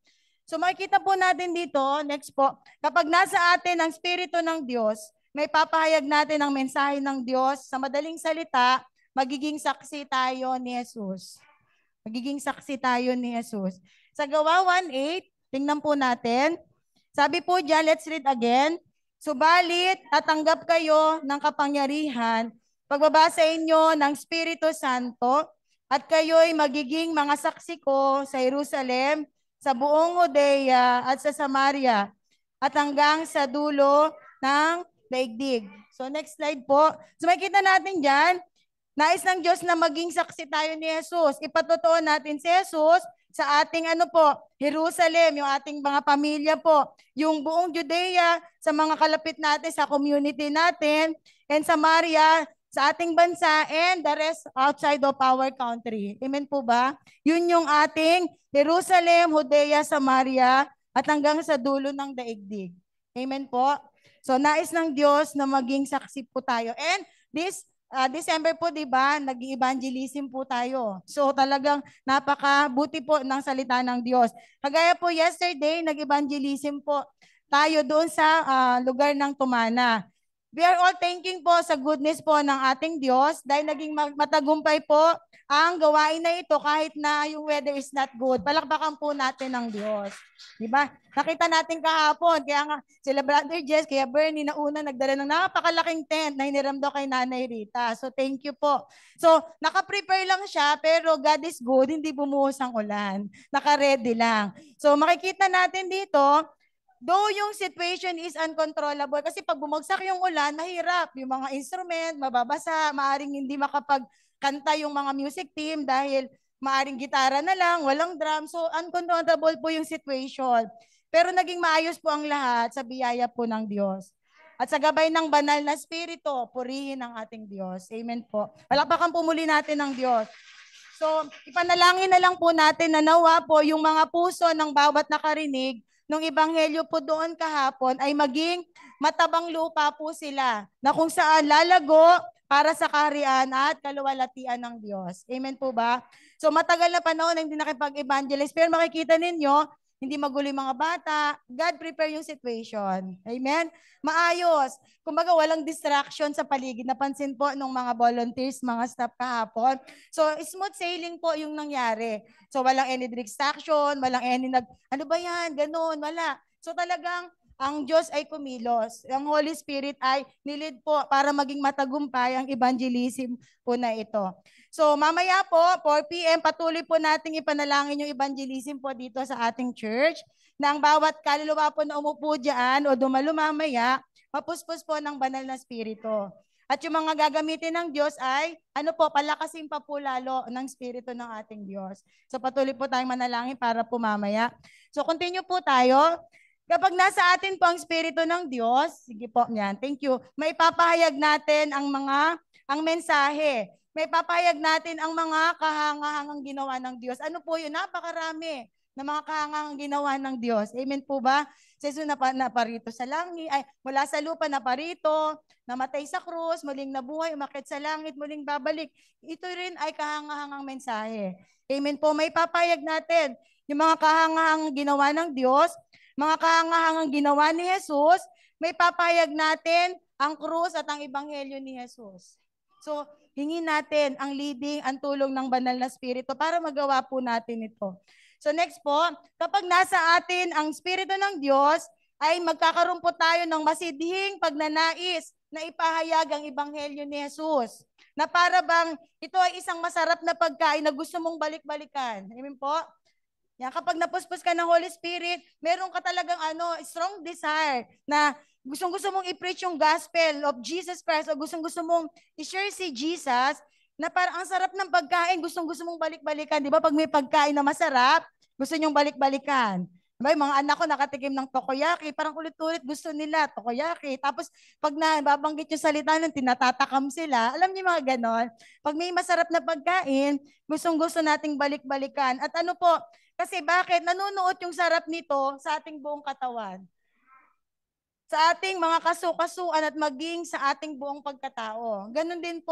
[SPEAKER 6] So makikita po natin dito, next po, kapag nasa atin ang Espiritu ng Diyos, may papahayag natin ang mensahe ng Diyos. Sa madaling salita, magiging saksi tayo ni Jesus. Magiging saksi tayo ni Jesus. Sa Gawa one eight, tingnan po natin. Sabi po dyan, let's read again. Subalit, tatanggap kayo ng kapangyarihan, pagbaba sa inyo ng Espiritu Santo, at kayo'y magiging mga saksi ko sa Jerusalem, sa buong Judea at sa Samaria, at hanggang sa dulo ng daigdig. So next slide po. So makikita natin dyan, nais ng Diyos na maging saksi tayo ni Jesus. Ipatotoo natin si Jesus sa ating ano po, Jerusalem, yung ating mga pamilya po, yung buong Judea, sa mga kalapit natin, sa community natin, and Samaria, sa ating bansa, and the rest outside of our country. Amen po ba? Yun yung ating Jerusalem, Judea, Samaria, at hanggang sa dulo ng daigdig. Amen po? So, nais ng Diyos na maging saksi po tayo. And this uh, December po, di ba, nag-evangelism po tayo. So, talagang napakabuti po ng salita ng Diyos. Kagaya po yesterday, nag-evangelism po tayo doon sa uh, lugar ng Tumana. We are all thanking po sa goodness po ng ating Diyos dahil naging matagumpay po ang gawain na ito kahit na yung weather is not good. Palakpakan po natin ng Diyos. Diba? Nakita natin kahapon, kaya nga sila Brother Jess, kaya Bernie na una nagdala ng napakalaking tent na hiniram daw kay Nanay Rita. So thank you po. So naka-prepare lang siya pero God is good, hindi bumuhos ang ulan. Naka-ready lang. So makikita natin dito, though yung situation is uncontrollable, kasi pag bumagsak yung ulan, mahirap. Yung mga instrument, mababasa, maaring hindi makapagkanta yung mga music team dahil maaring gitara na lang, walang drum. So uncontrollable po yung situation. Pero naging maayos po ang lahat sa biyaya po ng Diyos. At sa gabay ng banal na spirito, purihin ang ating Diyos. Amen po. Palakpakan po muli natin ng Diyos. So ipanalangin na lang po natin na nawa po yung mga puso ng bawat nakarinig nung ebanghelyo po doon kahapon ay maging matabang lupa po sila na kung saan lalago para sa kaharian at kaluwalhatian ng Diyos. Amen po ba? So matagal na panahon na hindi nakipag-evangelize pero makikita ninyo, hindi magulo yung mga bata. God prepare yung situation. Amen? Maayos. Kumbaga walang distraction sa paligid. Napansin po nung mga volunteers, mga staff kahapon. So smooth sailing po yung nangyari. So walang any distraction, walang any nag, ano ba yan, ganun, wala. So talagang ang Diyos ay kumilos. Ang Holy Spirit ay nilid po para maging matagumpay ang evangelism po na ito. So mamaya po, four p m, patuloy po nating ipanalangin yung evangelism po dito sa ating church na ang bawat kaluluwa po na umupo dyan o dumalo mamaya, mapuspos po ng banal na spirito. At yung mga gagamitin ng Diyos ay, ano po, palakasin pa po lalo ng spirito ng ating Diyos. So patuloy po tayong manalangin para po mamaya. So continue po tayo. Kapag nasa atin po ang Espiritu ng Diyos, sige po, yan, thank you, may papahayag natin ang mga, ang mensahe. May papahayag natin ang mga kahangahangang ginawa ng Diyos. Ano po yun? Napakarami na mga kahangahangang ginawa ng Diyos. Amen po ba? Si Jesus na, na parito sa langit, ay mula sa lupa na parito, namatay sa krus, muling nabuhay, umakyat sa langit, muling babalik. Ito rin ay kahangahangang mensahe. Amen po. May papahayag natin yung mga kahangahangang ginawa ng Diyos, mga kahangahangang ginawa ni Jesus, may papayag natin ang krus at ang ebanghelyo ni Jesus. So, hingin natin ang leading, ang tulong ng banal na spirito para magawa po natin ito. So next po, kapag nasa atin ang spirito ng Diyos, ay magkakaroon po tayo ng masidhing pagnanais na ipahayag ang ebanghelyo ni Jesus. Na para bang ito ay isang masarap na pagkain na gusto mong balik-balikan. Amen po? Yan, kapag napuspos ka ng Holy Spirit, meron ka talagang ano, strong desire na gustong-gusto mong i-preach yung gospel of Jesus Christ o gustong-gusto mong i-share si Jesus na parang ang sarap ng pagkain, gustong-gusto mong balik-balikan. Di ba pag may pagkain na masarap, gusto nyong balik-balikan. Diba, yung mga anak ko nakatikim ng tokoyaki, parang ulit-ulit gusto nila, tokoyaki. Tapos pag nababanggit yung salita nun, tinatatakam sila. Alam niyo mga ganon? Pag may masarap na pagkain, gustong-gusto nating balik-balikan. At ano po, kasi bakit? Nanunuot yung sarap nito sa ating buong katawan. Sa ating mga kasu-kasuan at maging sa ating buong pagkatao. Ganon din po.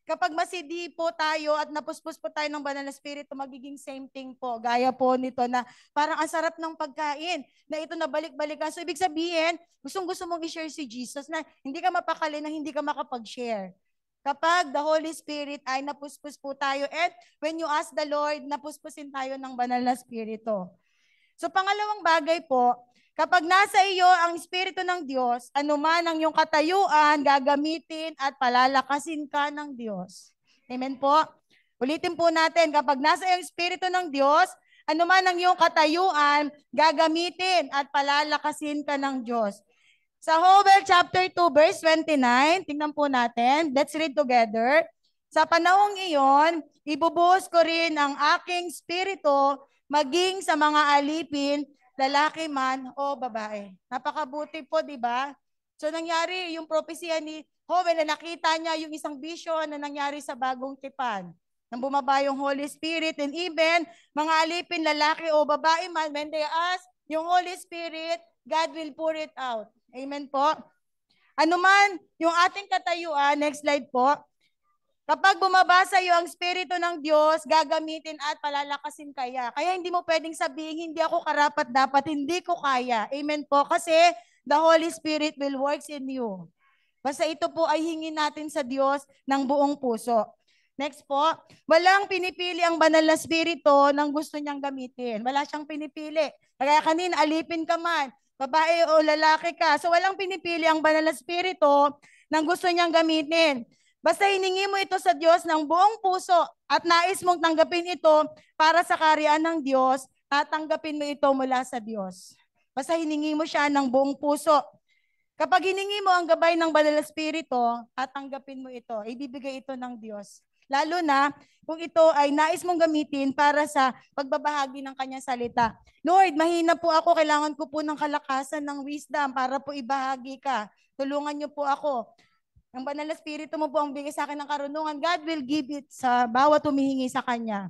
[SPEAKER 6] kapag masidi po tayo at napuspos po tayo ng banal na spirito, magiging same thing po. Gaya po nito na parang ang sarap ng pagkain na ito na balik-balikan. So ibig sabihin, gustong-gusto mong i-share si Jesus na hindi ka mapakali na hindi ka makapag-share. Kapag the Holy Spirit ay napuspos po tayo, and when you ask the Lord, napuspusin tayo ng banal na spirito. So pangalawang bagay po, kapag nasa iyo ang Espiritu ng Diyos, anuman ang iyong katayuan, gagamitin at palalakasin ka ng Diyos. Amen po? Ulitin po natin, kapag nasa iyo ang Espiritu ng Diyos, anuman ang iyong katayuan, gagamitin at palalakasin ka ng Diyos. Sa Joel chapter two, verse twenty-nine, tingnan po natin. Let's read together. Sa panahong iyon, ibubuhos ko rin ang aking spirito maging sa mga alipin, lalaki man o babae. Napakabuti po, di ba? So nangyari yung propesya ni Joel na nakita niya yung isang vision na nangyari sa bagong tipan. Nang bumaba yung Holy Spirit, and even mga alipin, lalaki o babae man, when they ask yung Holy Spirit, God will pour it out. Amen po. Ano man yung ating katayuan, next slide po. Kapag bumaba sa iyo ang Espiritu ng Diyos, gagamitin at palalakasin kaya. Kaya hindi mo pwedeng sabihin, hindi ako karapat dapat, hindi ko kaya. Amen po. Kasi the Holy Spirit will works in you. Basta ito po ay hingin natin sa Diyos ng buong puso. Next po, walang pinipili ang banal na spirito ng gusto niyang gamitin. Wala siyang pinipili. Kaya kanina, alipin ka man, babae o lalaki ka. So walang pinipili ang banal na spirito ng gusto niyang gamitin. Basta hiningi mo ito sa Diyos ng buong puso at nais mong tanggapin ito para sa kaharian ng Diyos, tatanggapin mo ito mula sa Diyos. Basta hiningi mo siya ng buong puso. Kapag hiningi mo ang gabay ng banal na spirito, tatanggapin mo ito. Ibibigay ito ng Diyos. Lalo na kung ito ay nais mong gamitin para sa pagbabahagi ng kanyang salita. Lord, mahina po ako, kailangan ko po ng kalakasan, ng wisdom para po ibahagi ka. Tulungan niyo po ako. Ang banal na spirito mo po ang bigay sa akin ng karunungan. God will give it sa bawat humihingi sa Kanya.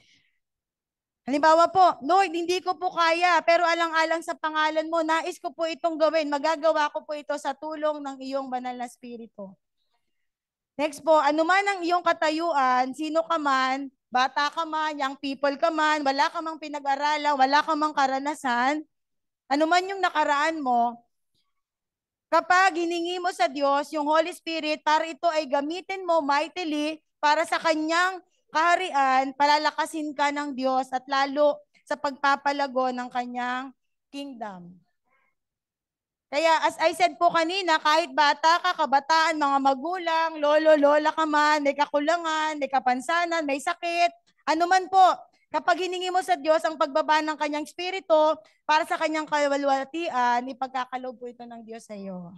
[SPEAKER 6] Halimbawa po, Lord, hindi ko po kaya, pero alang-alang sa pangalan mo, nais ko po itong gawin. Magagawa ko po ito sa tulong ng iyong banal na spirito. Next po, anuman ang iyong katayuan, sino ka man, bata ka man, young people ka man, wala ka mang pinag-aralan, wala ka mang karanasan, anuman yung nakaraan mo, kapag hiningi mo sa Diyos yung Holy Spirit para ito ay gamitin mo mightily para sa kanyang kaharian, palalakasin ka ng Diyos at lalo sa pagpapalago ng kanyang kingdom. Kaya as I said po kanina, kahit bata ka, kabataan, mga magulang, lolo, lola ka man, may kakulangan, may kapansanan, may sakit, anuman po, kapag hiningi mo sa Diyos ang pagbaba ng kanyang spirito para sa kanyang kalwalhatian, ipagkakaloob po ito ng Diyos sa iyo.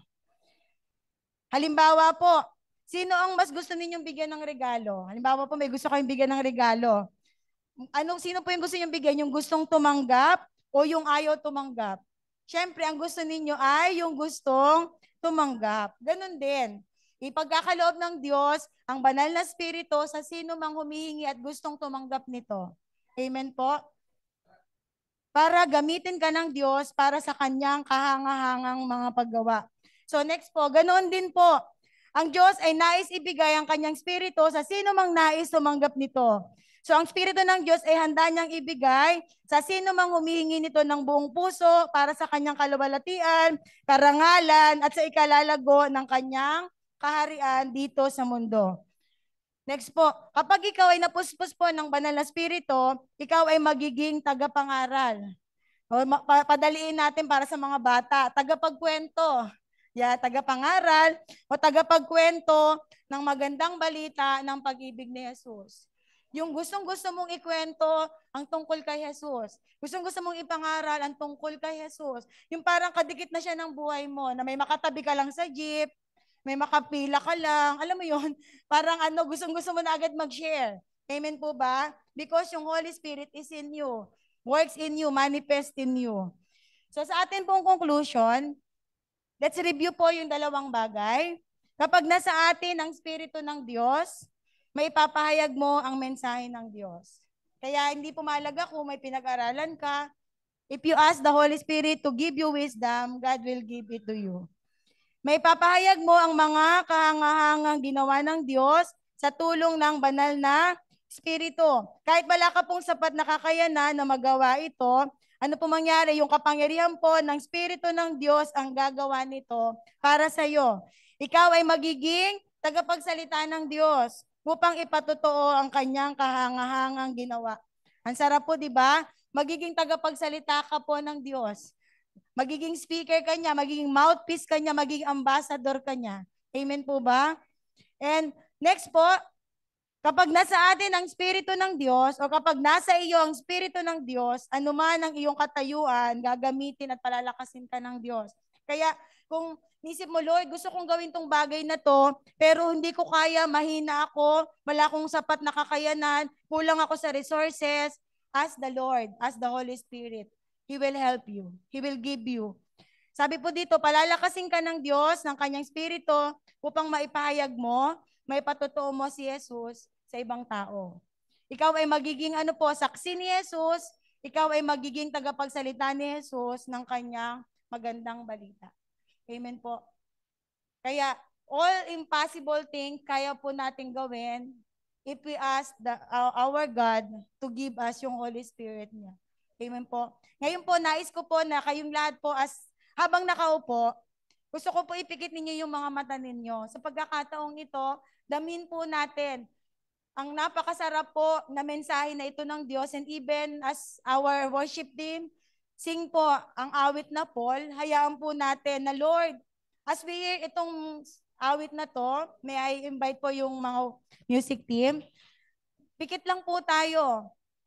[SPEAKER 6] Halimbawa po, sino ang mas gusto ninyong bigyan ng regalo? Halimbawa po, may gusto kayong bigyan ng regalo. Anong, sino po yung gusto ninyong bigyan? Yung gustong tumanggap o yung ayaw tumanggap? Siyempre, ang gusto ninyo ay yung gustong tumanggap. Ganon din. Ipagkakaloob ng Diyos ang banal na spirito sa sino mang humihingi at gustong tumanggap nito. Amen po? Para gamitin ka ng Diyos para sa kanyang kahangahangang mga paggawa. So next po, ganoon din po. Ang Diyos ay nais ibigay ang kanyang spirito sa sino mang nais tumanggap nito. So ang spirito ng Diyos ay handa niyang ibigay sa sino mang humihingi nito ng buong puso para sa kanyang kaluwalhatian, karangalan at sa ikalalago ng kanyang kaharian dito sa mundo. Next po, kapag ikaw ay napuspos po ng banal na spirito, ikaw ay magiging tagapangaral. O, padaliin natin para sa mga bata, tagapagkwento. Yeah, tagapangaral o tagapagkwento ng magandang balita ng pag-ibig ni Jesus. Yung gustong-gusto mong ikwento ang tungkol kay Jesus. Gustong-gusto mong ipangaral ang tungkol kay Jesus. Yung parang kadikit na siya ng buhay mo, na may makatabi ka lang sa jeep, may makapila ka lang, alam mo yon, parang ano, gustong-gusto mo na agad mag-share. Amen po ba? Because yung Holy Spirit is in you, works in you, manifest in you. So sa atin pong conclusion, let's review po yung dalawang bagay. Kapag nasa atin ang Espiritu ng Diyos, may papahayag mo ang mensahe ng Diyos. Kaya hindi pumalaga kung may pinag-aralan ka. If you ask the Holy Spirit to give you wisdom, God will give it to you. May papahayag mo ang mga kahangahangang ginawa ng Diyos sa tulong ng banal na Espiritu. Kahit wala ka pong sapat na kakayanan na magawa ito, ano po mangyari? Yung kapangyarihan po ng Espiritu ng Diyos ang gagawa nito para sa iyo. Ikaw ay magiging tagapagsalita ng Diyos upang ipatotoo ang kanyang kahangahangang ginawa. Ang sarap po, di ba? Magiging tagapagsalita ka po ng Diyos. Magiging speaker ka niya, magiging mouthpiece ka niya, magiging ambassador ka niya. Amen po ba? And next po, kapag nasa atin ang Espiritu ng Diyos o kapag nasa iyo ang Espiritu ng Diyos, anuman ang iyong katayuan, gagamitin at palalakasin ka ng Diyos. Kaya kung nisip mo, Lord, gusto kong gawin tong bagay na to, pero hindi ko kaya, mahina ako, wala akong sapat na kakayanan, kulang ako sa resources, ask the Lord, ask the Holy Spirit. He will help you. He will give you. Sabi po dito, palalakasin ka ng Diyos, ng kanyang Espiritu, upang maipahayag mo, maipatotoo mo si Jesus sa ibang tao. Ikaw ay magiging ano po, saksi ni Jesus, ikaw ay magiging tagapagsalita ni Jesus ng kanyang magandang balita. Amen po. Kaya, all impossible thing kaya po natin gawin if we ask the, uh, our God to give us yung Holy Spirit niya. Amen po. Ngayon po, nais ko po na kayong lahat po, as habang nakaupo, gusto ko po ipikit ninyo yung mga mata ninyo. Sa pagkakataong ito, damin po natin ang napakasarap po na mensahe na ito ng Diyos, and even as our worship team, sing po ang awit na Paul, hayaan po natin na Lord, as we hear itong awit na to, may I invite po yung mga music team, pikit lang po tayo.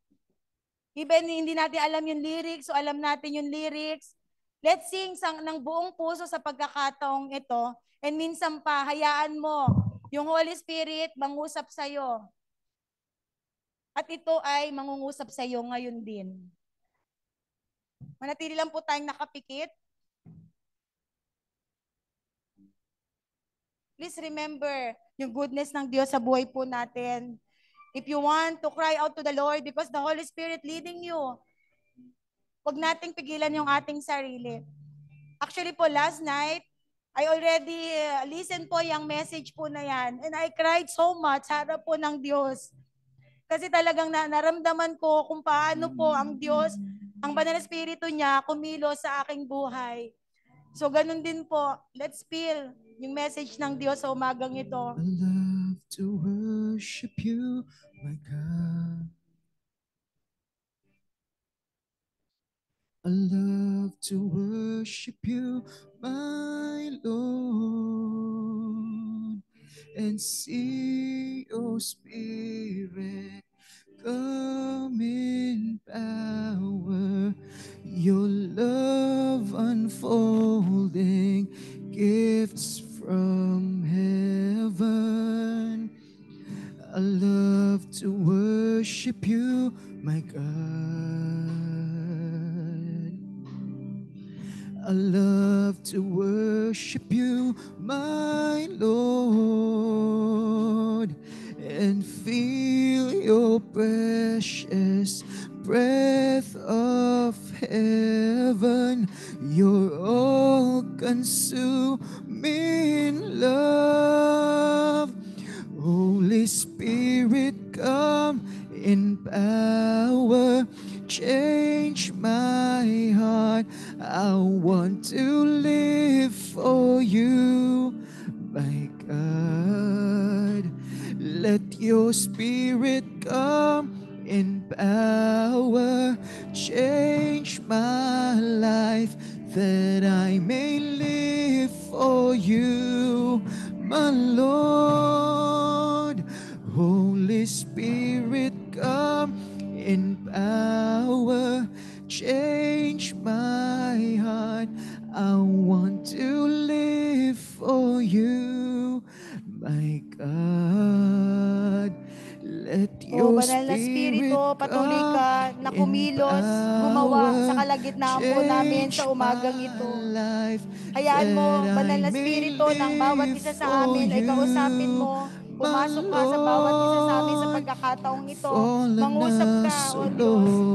[SPEAKER 6] Even hindi natin alam yung lyrics, so alam natin yung lyrics, let's sing sang, ng buong puso sa pagkakataong ito, and minsan pa, hayaan mo yung Holy Spirit mangusap sa'yo. At ito ay mangungusap sa'yo ngayon din. Manatili lang po tayong nakapikit. Please remember yung goodness ng Diyos sa buhay po natin. If you want to cry out to the Lord because the Holy Spirit leading you, huwag nating pigilan yung ating sarili. Actually po, last night, I already uh, listened po yung message po na yan, and I cried so much sa harap po ng Diyos. Kasi talagang na, naramdaman ko kung paano po ang Diyos, ang Banal na Espiritu niya, kumilos sa aking buhay. So ganun din po, let's feel yung message ng Diyos sa umagang ito.
[SPEAKER 4] I love to worship you, my God. I love to worship you, my Lord, and see your Spirit come in power, your love unfolding, gifts from heaven. I love to worship you, my God. I love to worship you, my Lord, and feel your precious breath of heaven, your all-consuming love. Holy Spirit, come in power, change my heart. I want to live for you, my God. Let your Spirit come in power, change my life, that I may live for you, my Lord. Holy Spirit, come in power, change my heart. I want to live for you, my God. Let
[SPEAKER 6] O
[SPEAKER 4] your
[SPEAKER 6] Banal na
[SPEAKER 4] Spirit
[SPEAKER 6] Espiritu, patuloy ka na kumilos, gumawa sa kalagitnaan po namin sa umagang ito. Hayaan mo, Banal na Espiritu, ng bawat isa sa amin ay kausapin mo. Pumasok ka sa bawat isa sa amin sa pagkakataong ito. Mangusap ka, O Diyos. Sa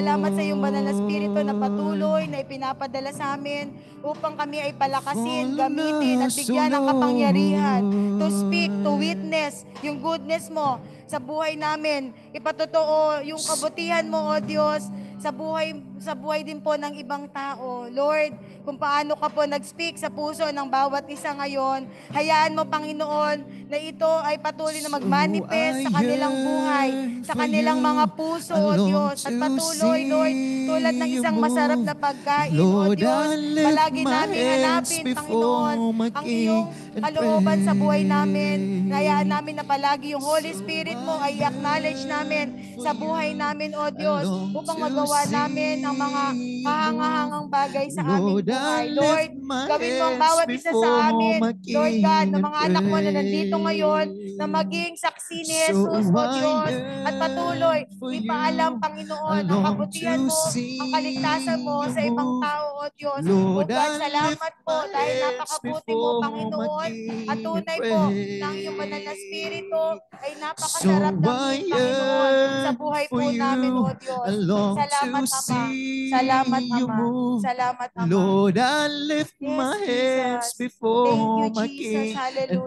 [SPEAKER 6] Salamat sa iyong banal na Espiritu na patuloy na ipinapadala sa amin upang kami ay palakasin, gamitin at bigyan ng kapangyarihan to speak, to witness yung goodness mo sa buhay namin. Ipatotoo yung kabutihan mo, O Diyos, sa buhay sa buhay din po ng ibang tao. Lord, kung paano ka po nag-speak sa puso ng bawat isa ngayon, hayaan mo, Panginoon, na ito ay patuloy na mag-manifest sa kanilang buhay, sa kanilang mga puso, O Diyos. At patuloy, Lord, tulad ng isang masarap na pagkain, O Diyos, palagi namin hanapin, Panginoon, ang iyong kalooban sa buhay namin. Hayaan namin na palagi yung Holy Spirit mo ay acknowledge namin sa buhay namin, O Diyos, upang magawa namin ang mga kahangahangang bagay sa aming buhay. Lord, gawin mo ang bawat isa sa amin, Lord God, ng mga anak mo na nandito ngayon, na maging saksi ni Jesus, O Diyos, at patuloy, ipaalam, Panginoon, ang kabutihan mo, ang kaligtasan mo sa ibang tao, O Diyos. O God, salamat po dahil napakabuti mo, Panginoon, at tunay po ng iyong banal na Espiritu ay napakasarap ng iyong Panginoon sa buhay po namin, O Diyos. Salamat, Ama. Salamat, Ama. Salamat, Ama.
[SPEAKER 4] Lord, I lift
[SPEAKER 6] Yes,
[SPEAKER 4] my hands
[SPEAKER 6] Jesus.
[SPEAKER 4] before
[SPEAKER 6] Thank you,
[SPEAKER 4] my
[SPEAKER 6] Jesus.
[SPEAKER 4] King and
[SPEAKER 6] Hallelujah.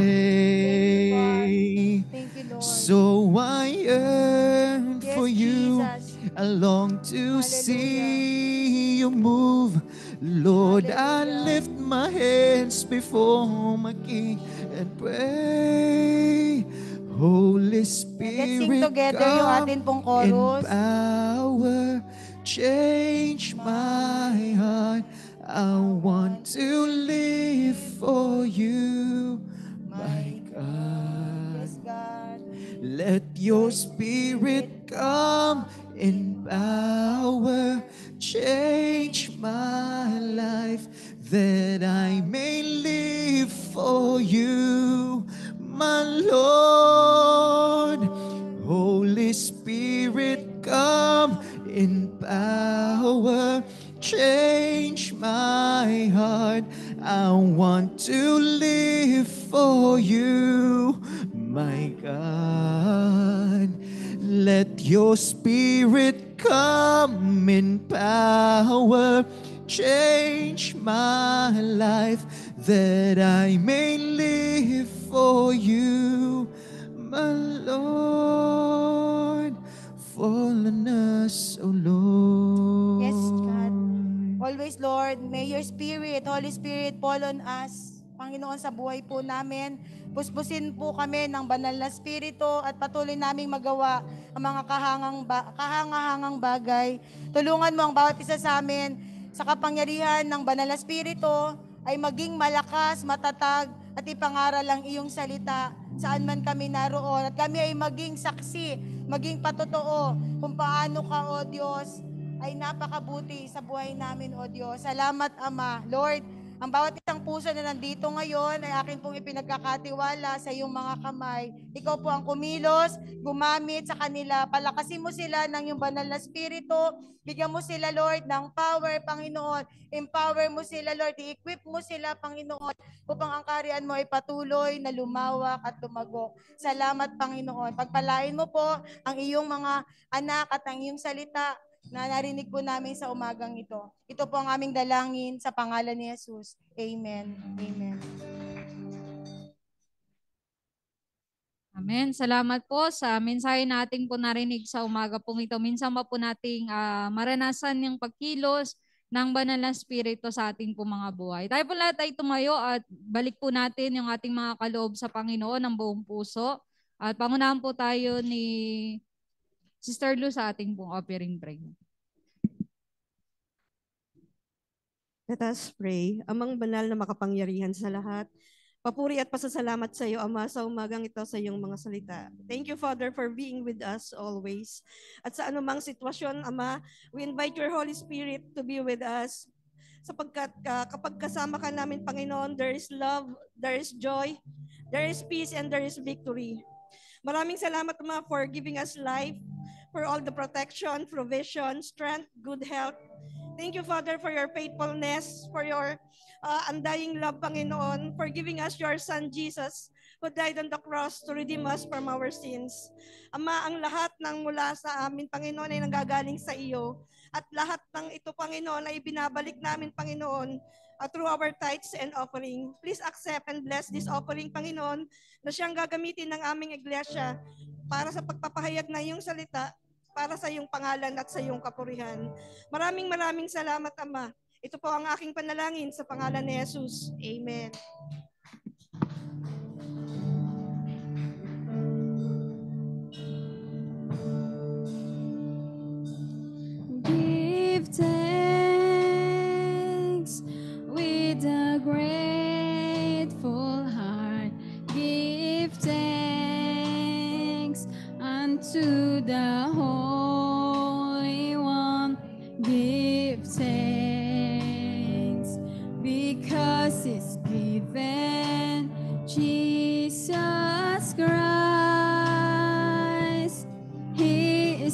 [SPEAKER 4] pray.
[SPEAKER 6] Thank you, Lord.
[SPEAKER 4] So I yearn
[SPEAKER 6] Yes,
[SPEAKER 4] for you.
[SPEAKER 6] Jesus.
[SPEAKER 4] I long to
[SPEAKER 6] Hallelujah.
[SPEAKER 4] see you move. Lord, I
[SPEAKER 6] Hallelujah.
[SPEAKER 4] lift my hands before my King and pray. Holy
[SPEAKER 6] Let's sing
[SPEAKER 4] Spirit,
[SPEAKER 6] together yung
[SPEAKER 4] come
[SPEAKER 6] atin pong
[SPEAKER 4] in
[SPEAKER 6] chorus.
[SPEAKER 4] power. Change my heart. I want to live for you, my God.
[SPEAKER 6] Yes, God.
[SPEAKER 4] Let your Spirit come in power. Change my life that I may live for you, my Lord. Holy Spirit, come in power. Change my heart. I want to live for you, my God. Let your Spirit come in power. Change my life that I may live for you, my Lord. Fall on us, O Lord.
[SPEAKER 6] Yes, God. Always, Lord, may your Spirit, Holy Spirit, fall on us. Panginoon, sa buhay po namin, puspusin po kami ng banal na Espiritu at patuloy naming magawa ang mga kahangang ba- kahangahangang bagay. Tulungan mo ang bawat isa sa amin sa kapangyarihan ng banal na Espiritu ay maging malakas, matatag at ipangaral ang iyong salita saan man kami naroon. At kami ay maging saksi, maging patotoo kung paano ka, O Diyos, ay napakabuti sa buhay namin, O Diyos. Salamat, Ama. Lord, ang bawat isang puso na nandito ngayon ay akin pong ipinagkakatiwala sa iyong mga kamay. Ikaw po ang kumilos, gumamit sa kanila. Palakasin mo sila ng iyong banal na Espiritu. Bigyan mo sila, Lord, ng power, Panginoon. Empower mo sila, Lord. I-equip mo sila, Panginoon, upang ang kaharian mo ay patuloy na lumawak at lumago. Salamat, Panginoon. Pagpalain mo po ang iyong mga anak at ang iyong salita na narinig po namin sa umagang ito. Ito po ang aming dalangin sa pangalan ni Jesus. Amen. Amen.
[SPEAKER 1] Amen. Salamat po sa mensahe nating po narinig sa umaga pong ito. Minsan pa po nating ah, maranasan yung pagkilos ng banal na Espiritu sa ating po mga buhay. Tayo po lahat ay tumayo at balik po natin yung ating mga kaloob sa Panginoon ng buong puso. At pangunahan po tayo ni Sister Lu sa ating pong offering prayer.
[SPEAKER 7] Let us pray. Amang banal na makapangyarihan sa lahat, papuri at pasasalamat sa iyo, Ama, sa umagang ito sa iyong mga salita. Thank you, Father, for being with us always. At sa anumang sitwasyon, Ama, we invite your Holy Spirit to be with us. Sapagkat uh, kapag kasama ka namin, Panginoon, there is love, there is joy, there is peace, and there is victory. Maraming salamat, Ama, for giving us life, for all the protection, provision, strength, good health. Thank you, Father, for your faithfulness, for your uh, undying love, Panginoon, for giving us your Son, Jesus, who died on the cross to redeem us from our sins. Ama, ang lahat ng mula sa amin, Panginoon, ay nanggagaling sa iyo. At lahat ng ito, Panginoon, ay binabalik namin, Panginoon, uh, through our tithes and offering. Please accept and bless this offering, Panginoon, na siyang gagamitin ng aming iglesia para sa pagpapahayag na iyong salita, para sa iyong pangalan at sa iyong kapurihan. Maraming maraming salamat, Ama. Ito po ang aking panalangin sa pangalan ni Jesus. Amen.
[SPEAKER 8] Give thanks with a grateful heart. Give thanks unto the Holy One. Give thanks because He's given Jesus Christ, His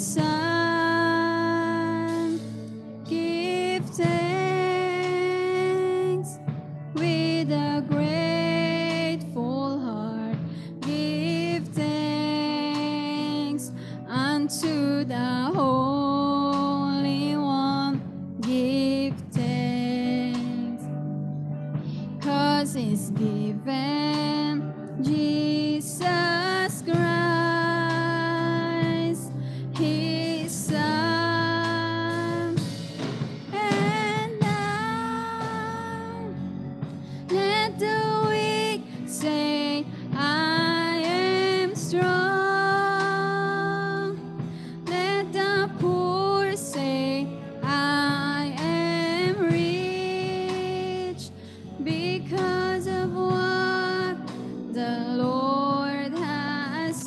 [SPEAKER 8] Son. Give thanks with a grateful heart. Give thanks unto the Holy One. Give thanks, 'cause He's given Jesus Christ, His Son. And now let the weak say, I am strong. Let the poor say, I am rich because of what the Lord has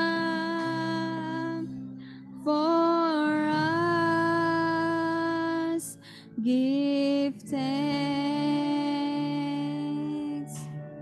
[SPEAKER 8] done for us. Give thanks.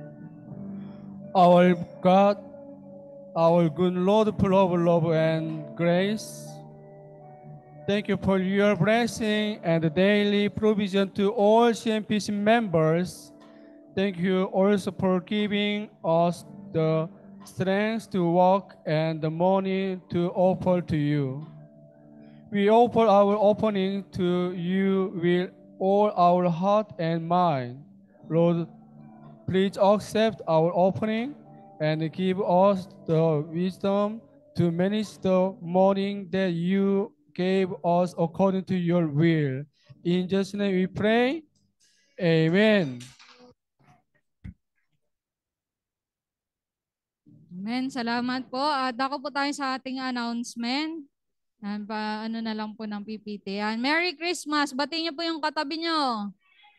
[SPEAKER 9] Our God, our good Lord, full of love and grace, thank you for your blessing and daily provision to all C M P C members. Thank you also for giving us the strength to walk and the money to offer to you. We offer our opening to you with all our heart and mind. Lord, please accept our offering and give us the wisdom to manage the money that you gave us according to your will. In Jesus' name we pray. Amen.
[SPEAKER 1] Amen. Salamat po. At ako po tayo sa ating announcement. Yan pa, ano na lang po ng P P T. Yan. Merry Christmas. Batiin niyo po yung katabi niyo.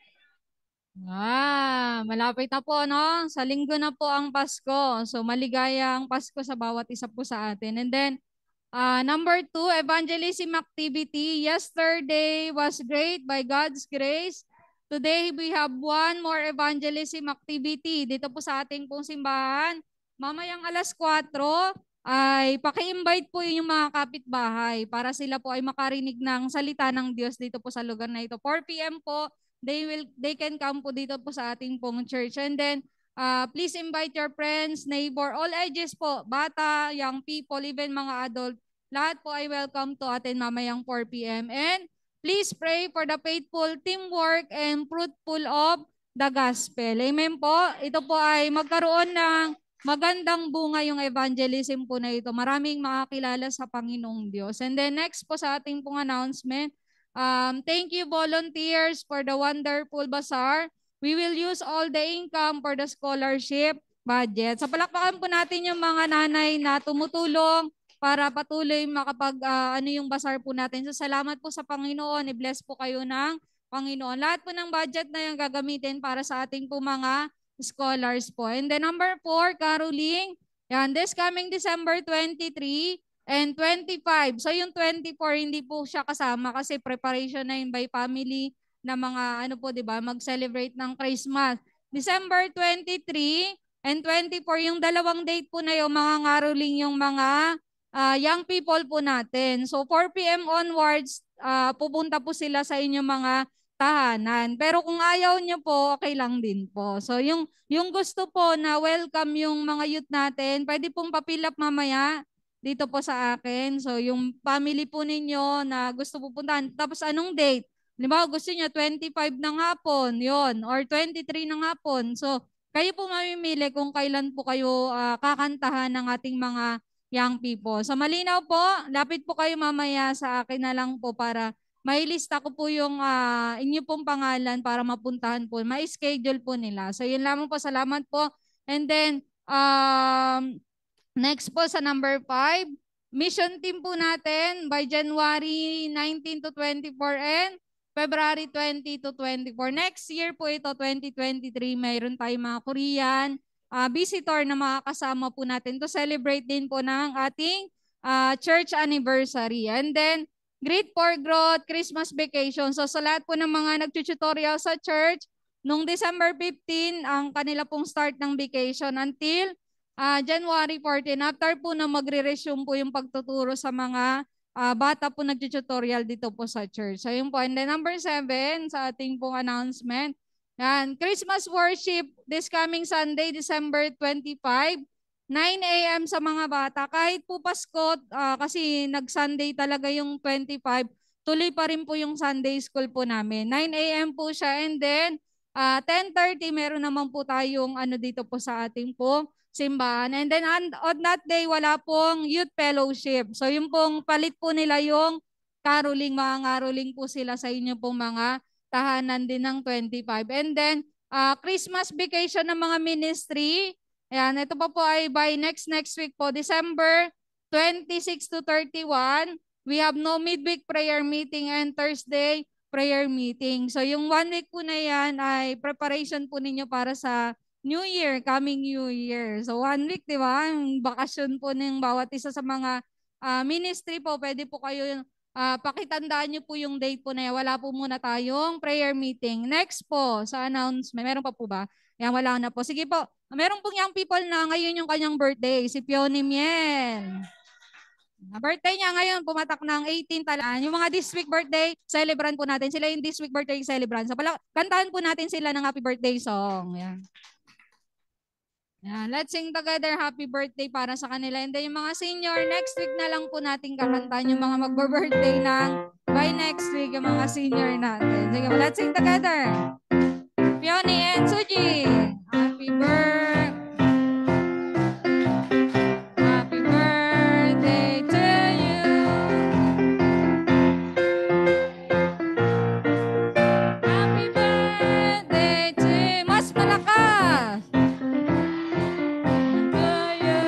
[SPEAKER 1] Ah, malapit na po, no? Sa linggo na po ang Pasko. So, maligayang Pasko sa bawat isa po sa atin. And then, uh, number two, evangelism activity. Yesterday was great by God's grace. Today, we have one more evangelism activity dito po sa ating pong simbahan. Mamayang alas kwatro ay paki-invite po yung mga kapitbahay para sila po ay makarinig ng salita ng Diyos dito po sa lugar na ito. four p m po, they will they can come po dito po sa ating pong church. And then uh, please invite your friends, neighbor, all ages po, bata, young people, even mga adult. Lahat po ay welcome to attend mamayang four p m And please pray for the faithful teamwork and fruitful of the gospel. Amen po. Ito po ay magkaroon ng magandang bunga yung evangelism po na ito. Maraming makakilala sa Panginoong Diyos. And then next po sa ating pong announcement, um, thank you volunteers for the wonderful bazaar. We will use all the income for the scholarship budget. Sa palakpakan po natin yung mga nanay na tumutulong para patuloy makapag uh, ano yung bazaar po natin. So salamat po sa Panginoon. I-bless po kayo ng Panginoon. Lahat po ng budget na yung gagamitin para sa ating po mga scholars po. And then number four, caroling. Yan, this coming December twenty-three and twenty-five. So yung twenty-four hindi po siya kasama kasi preparation na yun by family na mga ano po, di ba, mag-celebrate ng Christmas. December twenty-three and twenty-four, yung dalawang date po na yung mga caroling yung mga uh, young people po natin. So four p m onwards, uh, pupunta po sila sa inyong mga tahanan. Pero kung ayaw nyo po, okay lang din po. So yung, yung gusto po na welcome yung mga youth natin, pwede pong papilap mamaya dito po sa akin. So yung family po ninyo na gusto pupuntahan, tapos anong date? Halimbawa gusto nyo twenty-five ng hapon, yon or twenty-three ng hapon. So kayo po mamimili kung kailan po kayo uh, kakantahan ng ating mga young people. So malinaw po, lapit po kayo mamaya sa akin na lang po para mailista ko po yung uh, inyo pong pangalan para mapuntahan po. Ma-schedule po nila. So yun lamang po. Salamat po. And then, um, next po sa number five, mission team po natin by January nineteen to twenty-four and February twenty to twenty-four. Next year po ito, twenty twenty-three, mayroon tayong mga Korean uh, visitor na makakasama po natin to celebrate din po ng ating uh, church anniversary. And then, Great for Growth, Christmas Vacation. So sa lahat po ng mga nag-tutorial sa church, nung December fifteenth, ang kanila pong start ng vacation until uh, January fourteenth. After po na magre-resume po yung pagtuturo sa mga uh, bata po nag-tutorial dito po sa church. So yun po. And then number seven, sa ating pong announcement, yan, Christmas worship this coming Sunday, December twenty-fifth, nine a m sa mga bata. Kahit po Pasko, uh, kasi nag-Sunday talaga yung twenty-five, tuloy pa rin po yung Sunday school po namin. nine a m po siya, and then uh, ten thirty meron naman po tayong ano dito po sa ating po simbahan. And then on, on that day, wala pong youth fellowship. So yung pong palit po nila yung caroling, mga caroling po sila sa inyo pong mga tahanan din ng twenty-five. And then uh, Christmas vacation ng mga ministry. Ayan, ito pa po ay by next next week po, December twenty-six to thirty-one. We have no midweek prayer meeting and Thursday prayer meeting. So yung one week po na yan ay preparation po ninyo para sa New Year, coming New Year. So one week, di ba? Yung bakasyon po ng bawat isa sa mga uh, ministry po, pwede po kayo uh, pakitandaan nyo po yung date po na yan. Wala po muna tayong prayer meeting. Next po sa announcement, meron pa po ba? Yan, wala na po. Sige po. Meron pong young people na ngayon yung kanyang birthday, si Pioni Miel. Birthday niya ngayon, pumatak ng eighteen talaan. Yung mga this week birthday, celebrant po natin. Sila yung this week birthday celebrant. So, pala, kantahan po natin sila ng happy birthday song. Yan. Yan. Let's sing together happy birthday para sa kanila. And then yung mga senior, next week na lang po natin kakantahan yung mga magbo-birthday ng by next week, yung mga senior natin. Sige, let's sing together. Pioni and Suji. Happy birthday. Happy birthday to you. Happy birthday to you. Mas malakas. To you.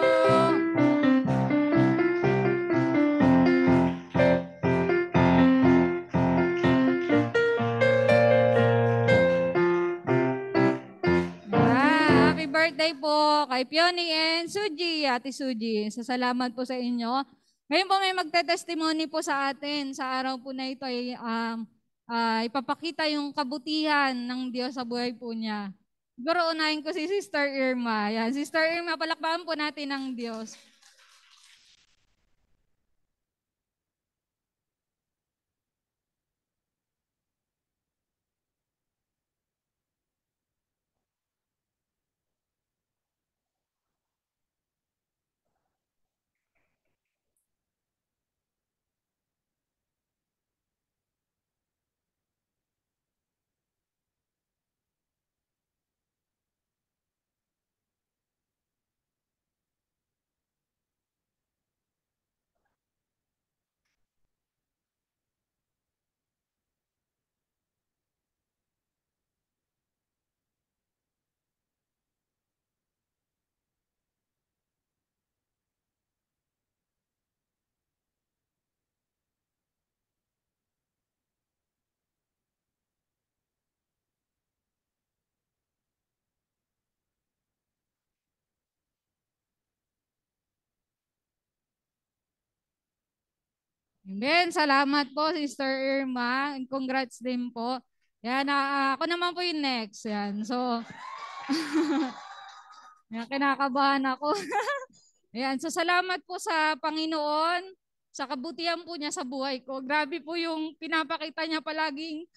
[SPEAKER 1] Birthday po kay Pioni and Suji, Ate Suji. So, salamat po sa inyo. Ngayon po may magte-testimony po sa atin. Sa araw po na ito ay um, uh, ipapakita yung kabutihan ng Diyos sa buhay po niya. Siguro unahin ko si Sister Irma. Yan. Sister Irma, palakpakan po natin ng Diyos. Amen. Salamat po, Sister Irma. And congrats din po. Yan, uh, ako naman po yung next. Yan. So, yan, kinakabahan ako. Yan. So, salamat po sa Panginoon, sa kabutihan po niya sa buhay ko. Grabe po yung pinapakita niya palaging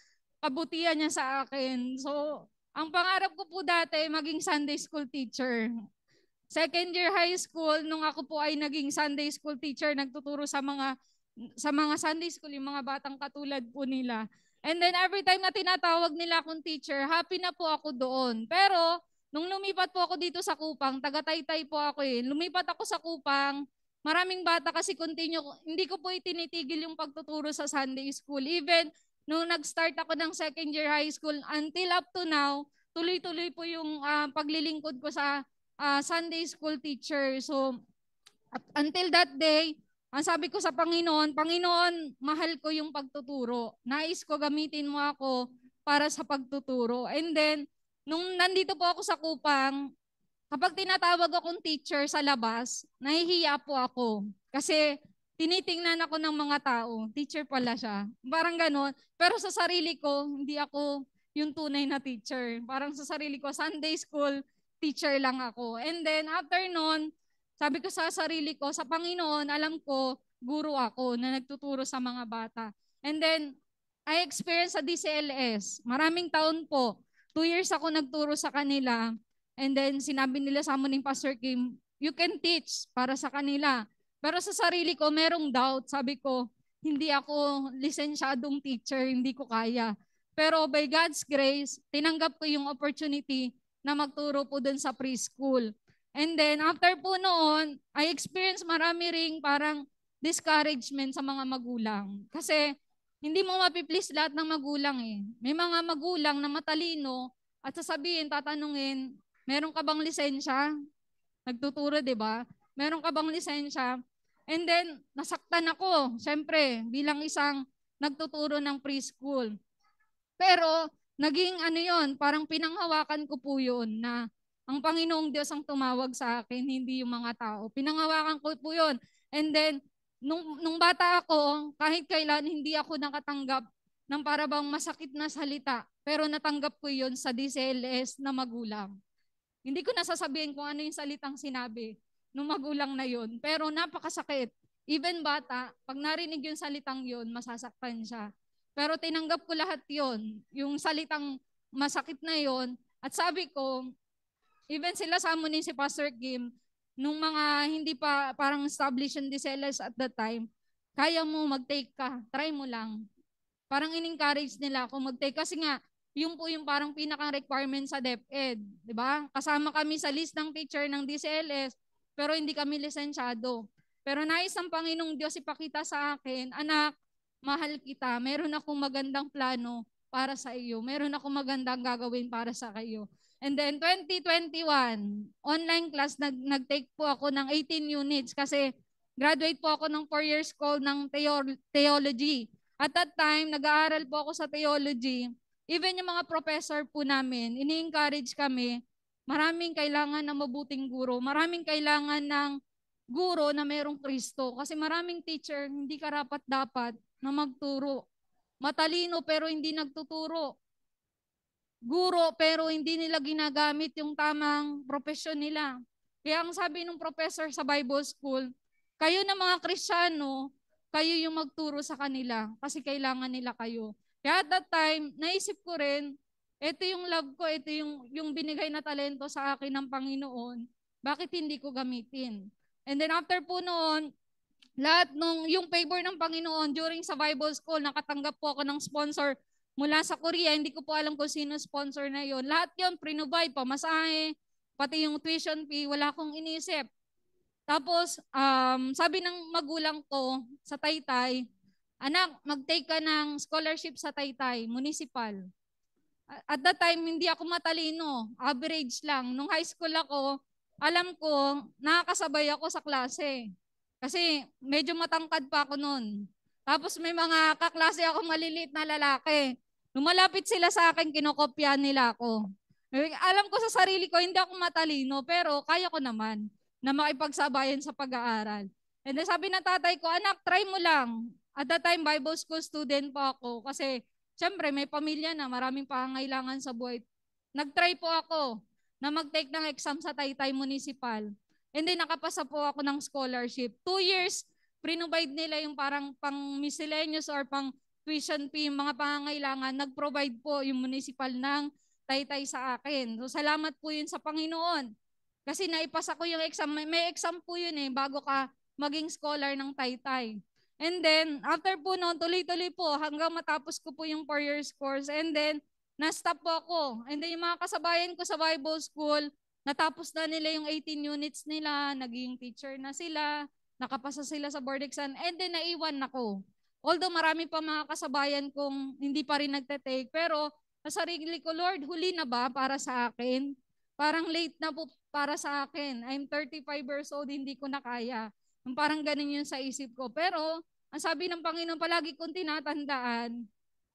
[SPEAKER 1] kabutihan niya sa akin. So, ang pangarap ko po dati, maging Sunday school teacher. Second year high school, nung ako po ay naging Sunday school teacher, nagtuturo sa mga sa mga Sunday school, yung mga batang katulad po nila. And then every time na tinatawag nila akong teacher, happy na po ako doon. Pero nung lumipat po ako dito sa Kupang, taga-Taytay po ako eh. Lumipat ako sa Kupang, maraming bata kasi continue, hindi ko po itinitigil yung pagtuturo sa Sunday school. Even nung nag-start ako ng second year high school, until up to now, tuloy-tuloy po yung uh, paglilingkod ko sa uh, Sunday school teacher. So, up until that day, ang sabi ko sa Panginoon, Panginoon, mahal ko yung pagtuturo. Nais ko gamitin mo ako para sa pagtuturo. And then, nung nandito po ako sa Kupang, kapag tinatawag akong teacher sa labas, nahihiya po ako. Kasi tinitingnan ako ng mga tao, teacher pala siya. Parang ganon. Pero sa sarili ko, hindi ako yung tunay na teacher. Parang sa sarili ko, Sunday school teacher lang ako. And then after nun, sabi ko sa sarili ko, sa Panginoon, alam ko, guro ako na nagtuturo sa mga bata. And then, I experienced sa D C L S. Maraming taon po. Two years ako nagturo sa kanila. And then, sinabi nila sa amin ng Pastor Kim, you can teach para sa kanila. Pero sa sarili ko, merong doubt. Sabi ko, hindi ako lisensyadong teacher, hindi ko kaya. Pero by God's grace, tinanggap ko yung opportunity na magturo po dun sa preschool. And then, after po noon, I experienced marami ring parang discouragement sa mga magulang. Kasi, hindi mo mapiplease lahat ng magulang eh. May mga magulang na matalino at sasabihin, tatanungin, meron ka bang lisensya? Nagtuturo, di ba? Meron ka bang lisensya? And then, nasaktan ako, syempre, bilang isang nagtuturo ng preschool. Pero, naging ano yon, parang pinanghawakan ko po yun na ang Panginoong Diyos ang tumawag sa akin, hindi yung mga tao. Pinanghawakan ko po yun. And then, nung, nung bata ako, kahit kailan hindi ako nakatanggap ng para bang masakit na salita. Pero natanggap ko yun sa D C L S na magulang. Hindi ko nasasabihin kung ano yung salitang sinabi ng magulang na yun. Pero napakasakit. Even bata, pag narinig yung salitang yun, masasaktan siya. Pero tinanggap ko lahat yun. Yung salitang masakit na yun. At sabi ko, even sila sa amin si Pastor Kim, nung mga hindi pa parang established yung D C L S at that time, kaya mo mag-take ka, try mo lang. Parang in-encourage nila ako mag-take kasi nga, yung po yung parang pinaka-requirement sa DepEd. Diba? Kasama kami sa list ng teacher ng D C L S, pero hindi kami lisensyado. Pero nais ng Panginoong Diyos ipakita sa akin, anak, mahal kita, meron akong magandang plano para sa iyo. Meron akong magandang gagawin para sa kayo. And then twenty twenty-one, online class, nag, nag-take po ako ng eighteen units kasi graduate po ako ng four years school ng theo- theology. At that time, nag-aaral po ako sa theology. Even yung mga professor po namin, ini-encourage kami, maraming kailangan ng mabuting guro, maraming kailangan ng guro na mayroong Kristo. Kasi maraming teacher, hindi karapat-dapat na magturo. Matalino pero hindi nagtuturo. Guro pero hindi nila ginagamit yung tamang profesyon nila. Kaya ang sabi ng professor sa Bible School, kayo na mga Kristiyano, kayo yung magturo sa kanila kasi kailangan nila kayo. Kaya at that time, naisip ko rin, ito yung love ko, ito yung, yung binigay na talento sa akin ng Panginoon, bakit hindi ko gamitin? And then after po noon, lahat nung yung favor ng Panginoon during sa Bible School, nakatanggap po ako ng sponsor mula sa Korea. Hindi ko po alam kung sino sponsor na yon. Lahat yon pre-provide, pamasahe, pati yung tuition fee, wala akong inisip. Tapos, um, sabi ng magulang ko sa Taytay, anak, mag-take ka ng scholarship sa Taytay, municipal. At that time, hindi ako matalino, average lang. Nung high school ako, alam ko, nakakasabay ako sa klase. Kasi medyo matangkad pa ako noon. Tapos may mga kaklase ako maliliit na lalaki. Lumalapit sila sa akin, kinokopya nila ako. Alam ko sa sarili ko, hindi ako matalino, pero kaya ko naman na makipagsabayan sa pag-aaral. And then sabi ng tatay ko, anak, try mo lang. At that time, Bible school student pa ako kasi syempre may pamilya na, maraming pangangailangan sa buhay. Nag-try po ako na mag-take ng exam sa Taytay Municipal. And then nakapasa po ako ng scholarship. Two years, pre-provide nila yung parang pang miscellaneous or pang tuition fee, yung mga pangangailangan, nag-provide po yung municipal ng Taytay sa akin. So salamat po yun sa Panginoon. Kasi naipasa ko yung exam. May, may exam po yun eh, bago ka maging scholar ng Taytay. And then, after po noon, tuloy-tuloy po hanggang matapos ko po yung four years course. And then, na-stop po ako. And then, yung mga kasabayan ko sa Bible School, natapos na nila yung eighteen units nila, naging teacher na sila, nakapasa sila sa board exam, and then naiwan ako. Although marami pa mga kasabayan kong hindi pa rin nagte-take, pero sa sarili ko, Lord, huli na ba para sa akin? Parang late na po para sa akin. I'm thirty-five years old, hindi ko na kaya. Parang ganun yun sa isip ko. Pero, ang sabi ng Panginoon, palagi kong tinatandaan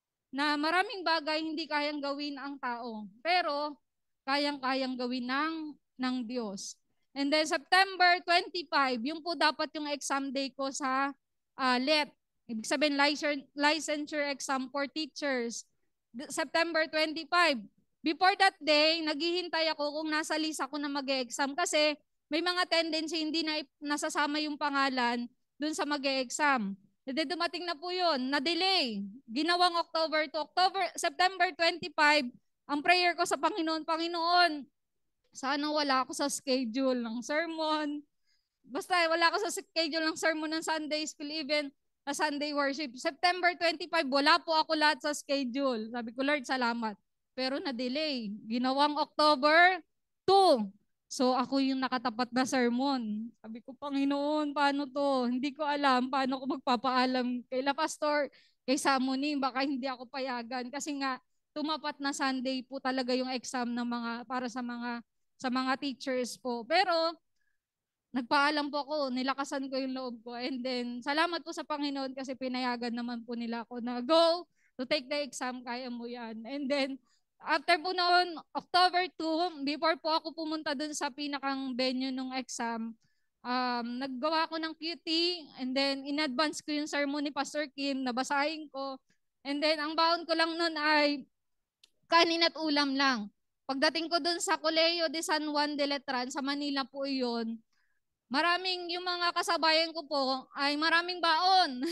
[SPEAKER 1] na maraming bagay hindi kayang gawin ang tao. Pero, kayang-kayang gawin ng, ng Diyos. And then, September twenty-five, yung po dapat yung exam day ko sa uh, L E T. Ibig sabihin, licensure exam for teachers. September twenty-five. Before that day, naghihintay ako kung nasa list ako na mag-e-exam kasi may mga tendency hindi na nasasama yung pangalan dun sa mag-e-exam. Hindi dumating na po yun, na-delay. Ginawang October to October, September twenty-five, ang prayer ko sa Panginoon, Panginoon, sana wala ako sa schedule ng sermon. Basta wala ako sa schedule ng sermon ng Sunday school, even sa Sunday worship. September twenty-five, wala po ako lahat sa schedule. Sabi ko, Lord, salamat. Pero na-delay. Ginawang October two. So ako yung nakatapat na sermon. Sabi ko, Panginoon, paano to? Hindi ko alam paano ko magpapaalam kay La Pastor, kay Samuni, baka hindi ako payagan. Kasi nga, tumapat na Sunday po talaga yung exam ng mga, para sa mga, sa mga teachers po. Pero, nagpaalam po ako, nilakasan ko yung loob ko. And then, salamat po sa Panginoon kasi pinayagan naman po nila ako na go to take the exam, kaya mo yan. And then, after po noon, October two, before po ako pumunta dun sa pinakang venue ng exam, um, naggawa ko ng Q T, and then in-advance ko yung sermon ni Pastor Kim, nabasahin ko. And then, ang baon ko lang nun ay kanin at ulam lang. Pagdating ko dun sa Colegio de San Juan de Letran, sa Manila po iyon, maraming yung mga kasabayan ko po ay maraming baon.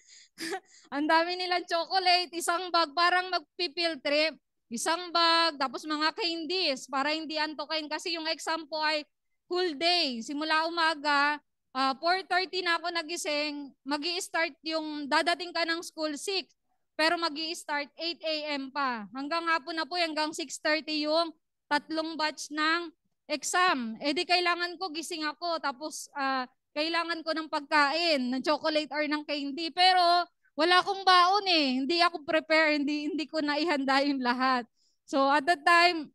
[SPEAKER 1] Ang dami nilang chocolate, isang bag, parang mag-field trip. Isang bag, tapos mga candies para hindi antokin kasi yung exam po ay full day. Simula umaga, uh, four thirty na ako nagising, magi-start yung dadating ka ng school six, pero magi-start eight a m pa. Hanggang hapon na po, hanggang six thirty yung tatlong batch ng exam. Eh di kailangan ko gising ako, tapos uh, kailangan ko ng pagkain, ng chocolate or ng candy, pero wala akong baon eh. Hindi ako prepare, hindi, hindi ko naihanda yung lahat. So at that time,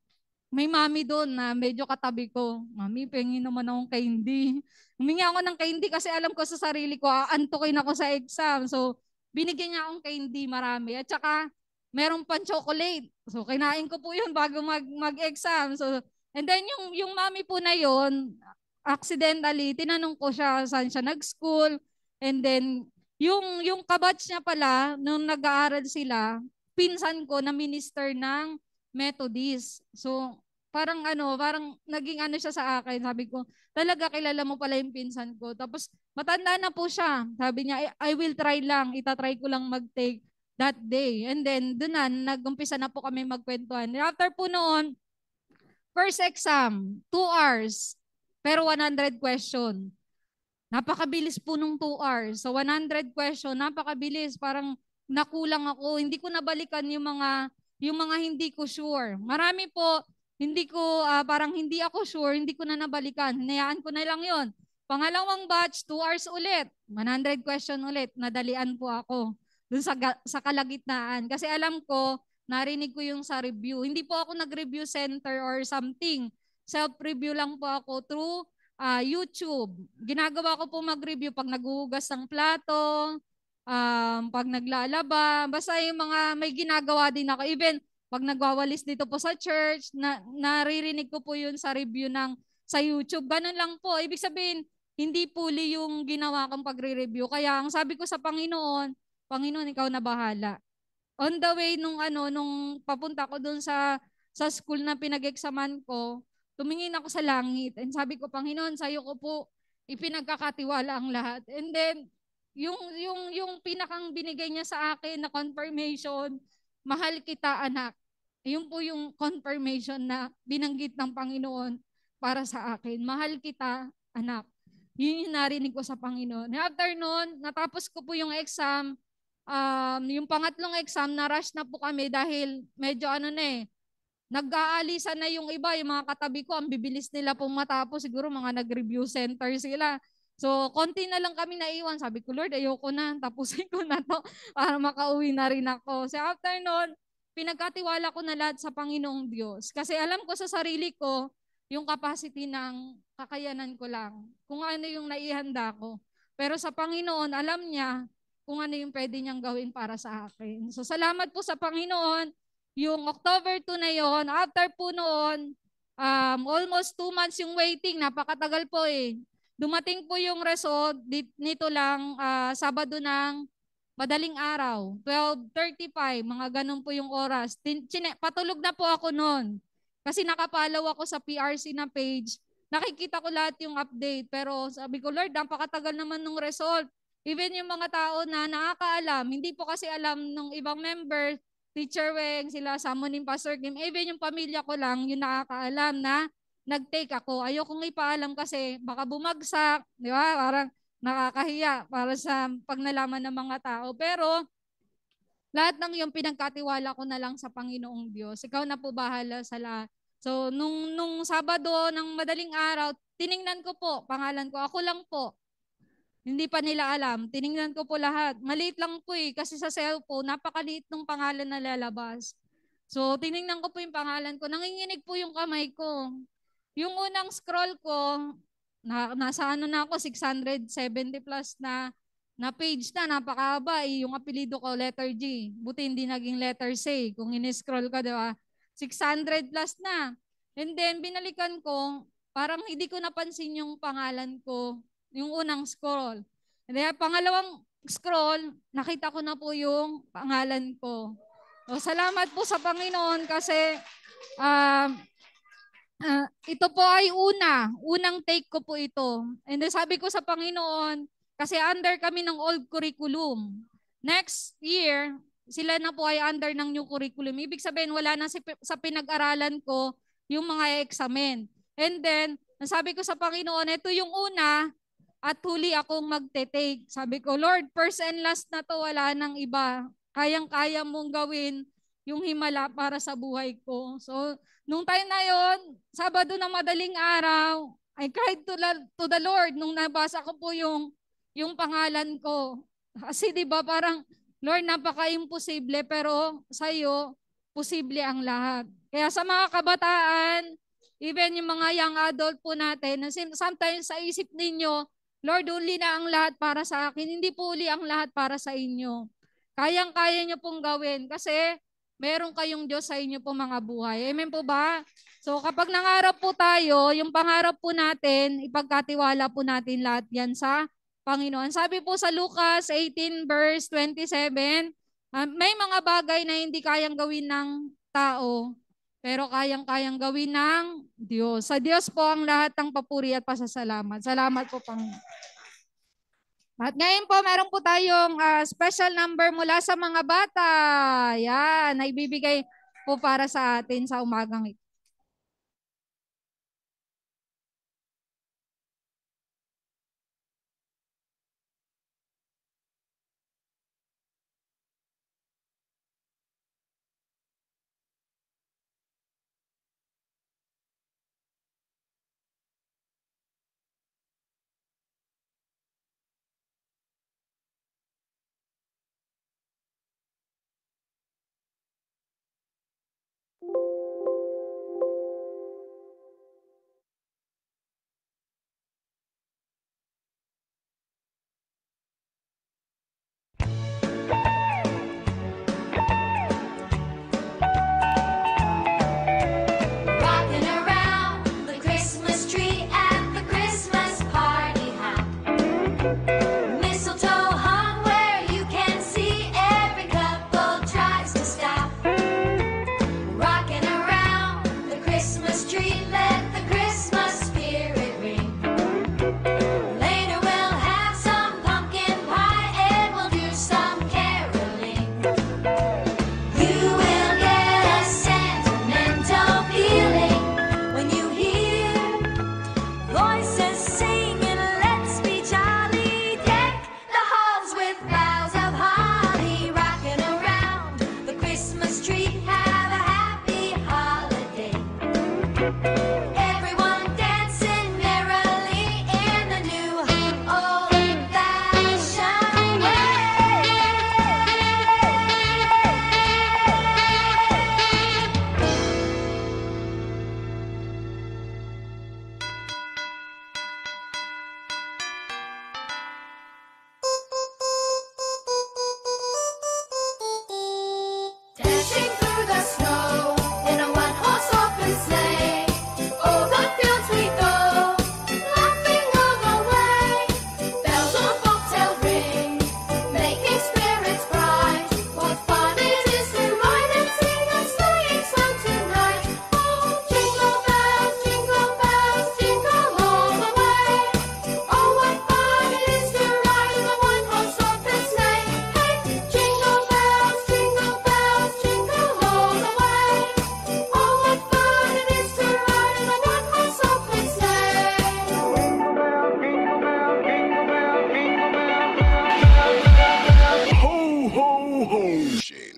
[SPEAKER 1] may mami doon na medyo katabi ko. Mami, pengin naman akong candy. Humingi ako ng candy kasi alam ko sa sarili ko, aantukin ako sa exam. So binigyan niya akong candy marami. At saka meron pang chocolate. So kinain ko po yun bago mag, mag-exam. So, and then yung, yung mami po na yun, accidentally, tinanong ko siya saan siya nag-school. And then, Yung, yung kabatch niya pala, nung nag-aaral sila, pinsan ko na minister ng Methodist. So, parang ano, parang naging ano siya sa akin. Sabi ko, talaga kilala mo pala yung pinsan ko. Tapos, matanda na po siya. Sabi niya, I, I will try lang. Itatry ko lang mag-take that day. And then, doon na, nag-umpisa na po kami magkwentuhan. After po noon, first exam, two hours, pero one hundred question. Napakabilis po nung two hours. So one hundred question, napakabilis. Parang nakulang ako. Hindi ko nabalikan yung mga yung mga hindi ko sure. Marami po, hindi ko, uh, parang hindi ako sure, hindi ko na nabalikan. Hinayaan ko na lang yon. Pangalawang batch, two hours ulit. one hundred question ulit. Nadalian po ako dun sa, sa kalagitnaan. Kasi alam ko, narinig ko yung sa review. Hindi po ako nag-review center or something. Self-review lang po ako through Uh, YouTube. Ginagawa ko po mag-review pag naghuhugas ng plato, um, pag naglalaba, basta yung mga may ginagawa din ako. Even pag nagwawalis dito po sa church, na, naririnig ko po yun sa review ng sa YouTube. Ganun lang po. Ibig sabihin, hindi puli yung ginawa kong pagre-review. Kaya ang sabi ko sa Panginoon, Panginoon, ikaw na bahala. On the way nung ano, nung papunta ko dun sa sa school na pinag-examan ko, tumingin ako sa langit and sabi ko, Panginoon, sa'yo ko po ipinagkakatiwala ang lahat. And then, yung yung yung pinakang binigay niya sa akin na confirmation, mahal kita anak. Yun po yung confirmation na binanggit ng Panginoon para sa akin. Mahal kita anak. Yun yung narinig ko sa Panginoon. After nun, natapos ko po yung exam. Um, yung pangatlong exam, na-rush na po kami dahil medyo ano na eh, nag-aalisan na yung iba, yung mga katabi ko, ang bibilis nila pong matapos. Siguro mga nag-review center sila. So, konti na lang kami naiwan. Sabi ko, Lord, ayoko na. Tapusin ko na to para makauwi na rin ako. So, after nun, pinagkatiwala ko na lahat sa Panginoong Diyos. Kasi alam ko sa sarili ko, yung capacity ng kakayanan ko lang. Kung ano yung naihanda ko. Pero sa Panginoon, alam niya kung ano yung pwede niyang gawin para sa akin. So, salamat po sa Panginoon. Yung October two na yon, after po noon, um, almost two months yung waiting, napakatagal po eh. Dumating po yung result nito lang uh, Sabado ng madaling araw, twelve thirty-five, mga ganun po yung oras. Tin- chine- patulog na po ako noon kasi nakapalaw ako sa P R C na page. Nakikita ko lahat yung update pero sabi ko, Lord, napakatagal naman ng result. Even yung mga tao na nakakaalam, hindi po kasi alam ng ibang members, Teacher Weng, sila Samoning Pastor Kim, even yung pamilya ko lang, yung nakakaalam na nag-take ako. Ayokong ipaalam kasi baka bumagsak, di ba? Parang nakakahiya para sa pag nalaman ng mga tao. Pero lahat ng yung pinagkatiwala ko na lang sa Panginoong Diyos. Ikaw na po bahala sa lahat. So, nung, nung Sabado ng madaling araw, tiningnan ko po, pangalan ko, ako lang po. Hindi pa nila alam. Tiningnan ko po lahat. Maliit lang po eh. Kasi sa cellphone, napakaliit ng pangalan na lalabas. So, tiningnan ko po yung pangalan ko. Nanginginig po yung kamay ko. Yung unang scroll ko, na, nasa ano na ako, six hundred seventy plus na na page na, napakahaba eh. Yung apelido ko, letter G. Buti hindi naging letter C. Kung in-scroll ka, di ba? six hundred plus na. And then, binalikan ko, parang hindi ko napansin yung pangalan ko. Yung unang scroll. And then, pangalawang scroll, nakita ko na po yung pangalan ko. So, salamat po sa Panginoon kasi um, uh, ito po ay una. Unang take ko po ito. And then sabi ko sa Panginoon, kasi under kami ng old curriculum. Next year, sila na po ay under ng new curriculum. Ibig sabihin, wala na si, sa pinag-aralan ko yung mga examen. And then, nasabi ko sa Panginoon, ito yung una, at huli akong magte-take. Sabi ko, Lord, first and last na to, wala nang iba. Kayang-kaya mong gawin yung himala para sa buhay ko. So, nung time na yon, Sabado na madaling araw, I cried to, la, to the Lord nung nabasa ko po yung, yung pangalan ko. Kasi di ba parang, Lord, napaka-imposible, pero sa iyo, posible ang lahat. Kaya sa mga kabataan, even yung mga young adult po natin, sometimes sa isip ninyo, Lord, uli na ang lahat para sa akin. Hindi po uli ang lahat para sa inyo. Kayang-kaya nyo pong gawin kasi meron kayong Diyos sa inyo po mga buhay. Amen po ba? So kapag nangarap po tayo, yung pangarap po natin, ipagkatiwala po natin lahat yan sa Panginoon. Sabi po sa Lucas eighteen verse twenty-seven, uh, may mga bagay na hindi kayang gawin ng tao, pero kayang-kayang gawin ng Diyos. Sa Diyos po ang lahat ng papuri at pasasalamat. Salamat po, Panginoon. At ngayon po, meron po tayong uh, special number mula sa mga bata. Yan, na ibibigay po para sa atin sa umagang ito.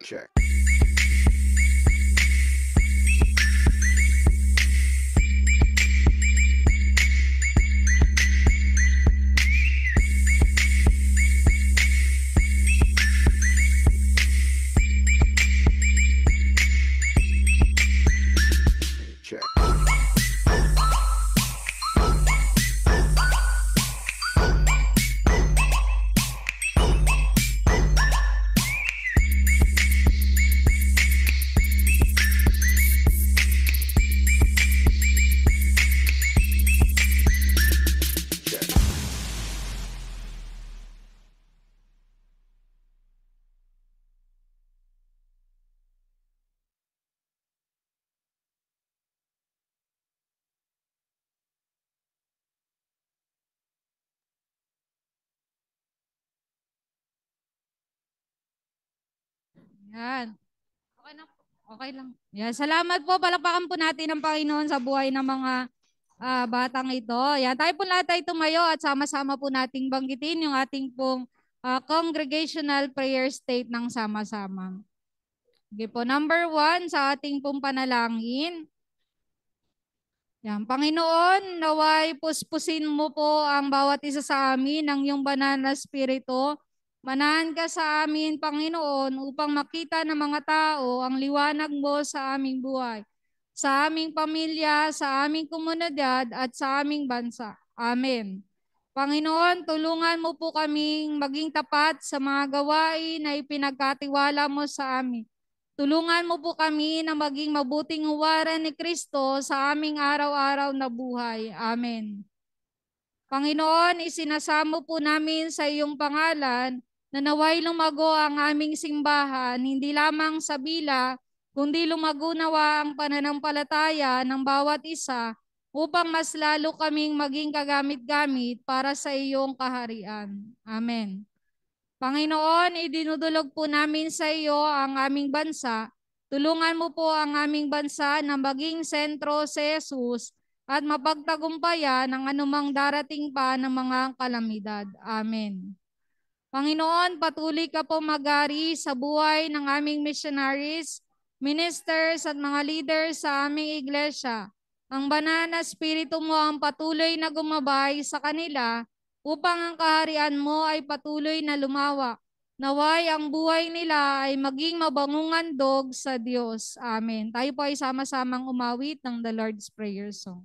[SPEAKER 4] Check. Check.
[SPEAKER 1] Yan. Okay na po. Okay lang. Yan. Salamat po. Palakpakan po natin ang Panginoon sa buhay ng mga ah, batang ito. Yan. Tayo po lahat ay tumayo at sama-sama po nating banggitin yung ating pong ah, congregational prayer state ng sama-sama. Okay po. Number one sa ating pong panalangin. Yan. Panginoon, naway puspusin mo po ang bawat isa sa amin ng iyong banal na spirito. Manahan ka sa amin, Panginoon, upang makita ng mga tao ang liwanag mo sa aming buhay, sa aming pamilya, sa aming komunidad, at sa aming bansa. Amen. Panginoon, tulungan mo po kaming maging tapat sa mga gawain na ipinagkatiwala mo sa amin. Tulungan mo po kami na maging mabuting huwaran ni Kristo sa aming araw-araw na buhay. Amen. Panginoon, isinasamo po namin sa iyong pangalan na naway lumago ang aming simbahan, hindi lamang sa bila, kundi lumago nawa ang pananampalataya ng bawat isa upang mas lalo kaming maging kagamit-gamit para sa iyong kaharian. Amen. Panginoon, idinudulog po namin sa iyo ang aming bansa. Tulungan mo po ang aming bansa na maging sentro sa Jesus at mapagtagumpayan ang anumang darating pa ng mga kalamidad. Amen. Panginoon, patuloy ka po mag-ari sa buhay ng aming missionaries, ministers at mga leaders sa aming iglesia. Ang banal na Espiritu mo ang patuloy na gumabay sa kanila upang ang kaharian mo ay patuloy na lumawak. Naway ang buhay nila ay maging mabangong dog sa Diyos. Amen. Tayo po ay sama-samang umawit ng the Lord's Prayer Song.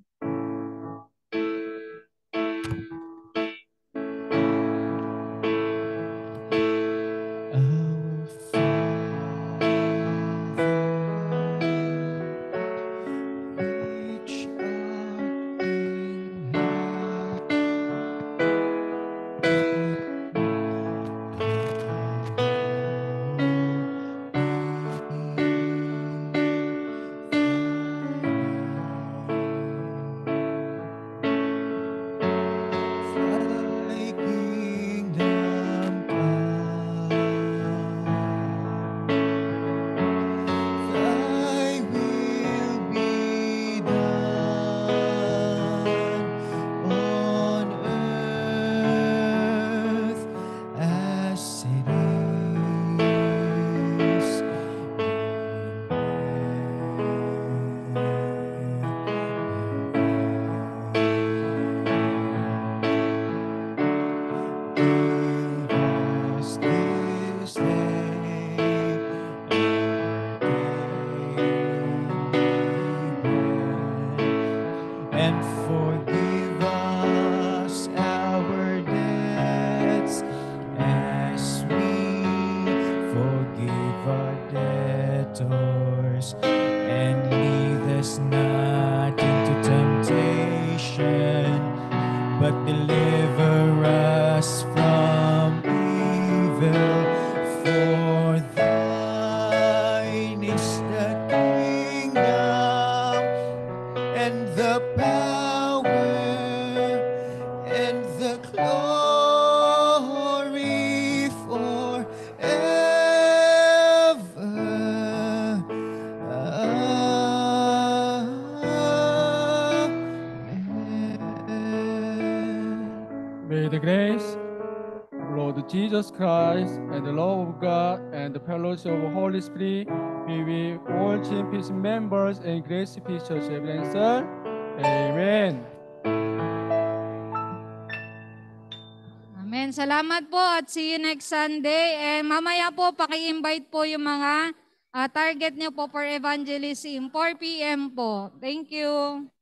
[SPEAKER 9] Jesus Christ, and the love of God, and the fellowship of the Holy Spirit be with all G M P C members and Grace Peace Church Ebenezer. Amen.
[SPEAKER 1] Amen. Salamat po at see you next Sunday. And mamaya po, paki-invite po yung mga ah, target niyo po for evangelism, four p m po. Thank you.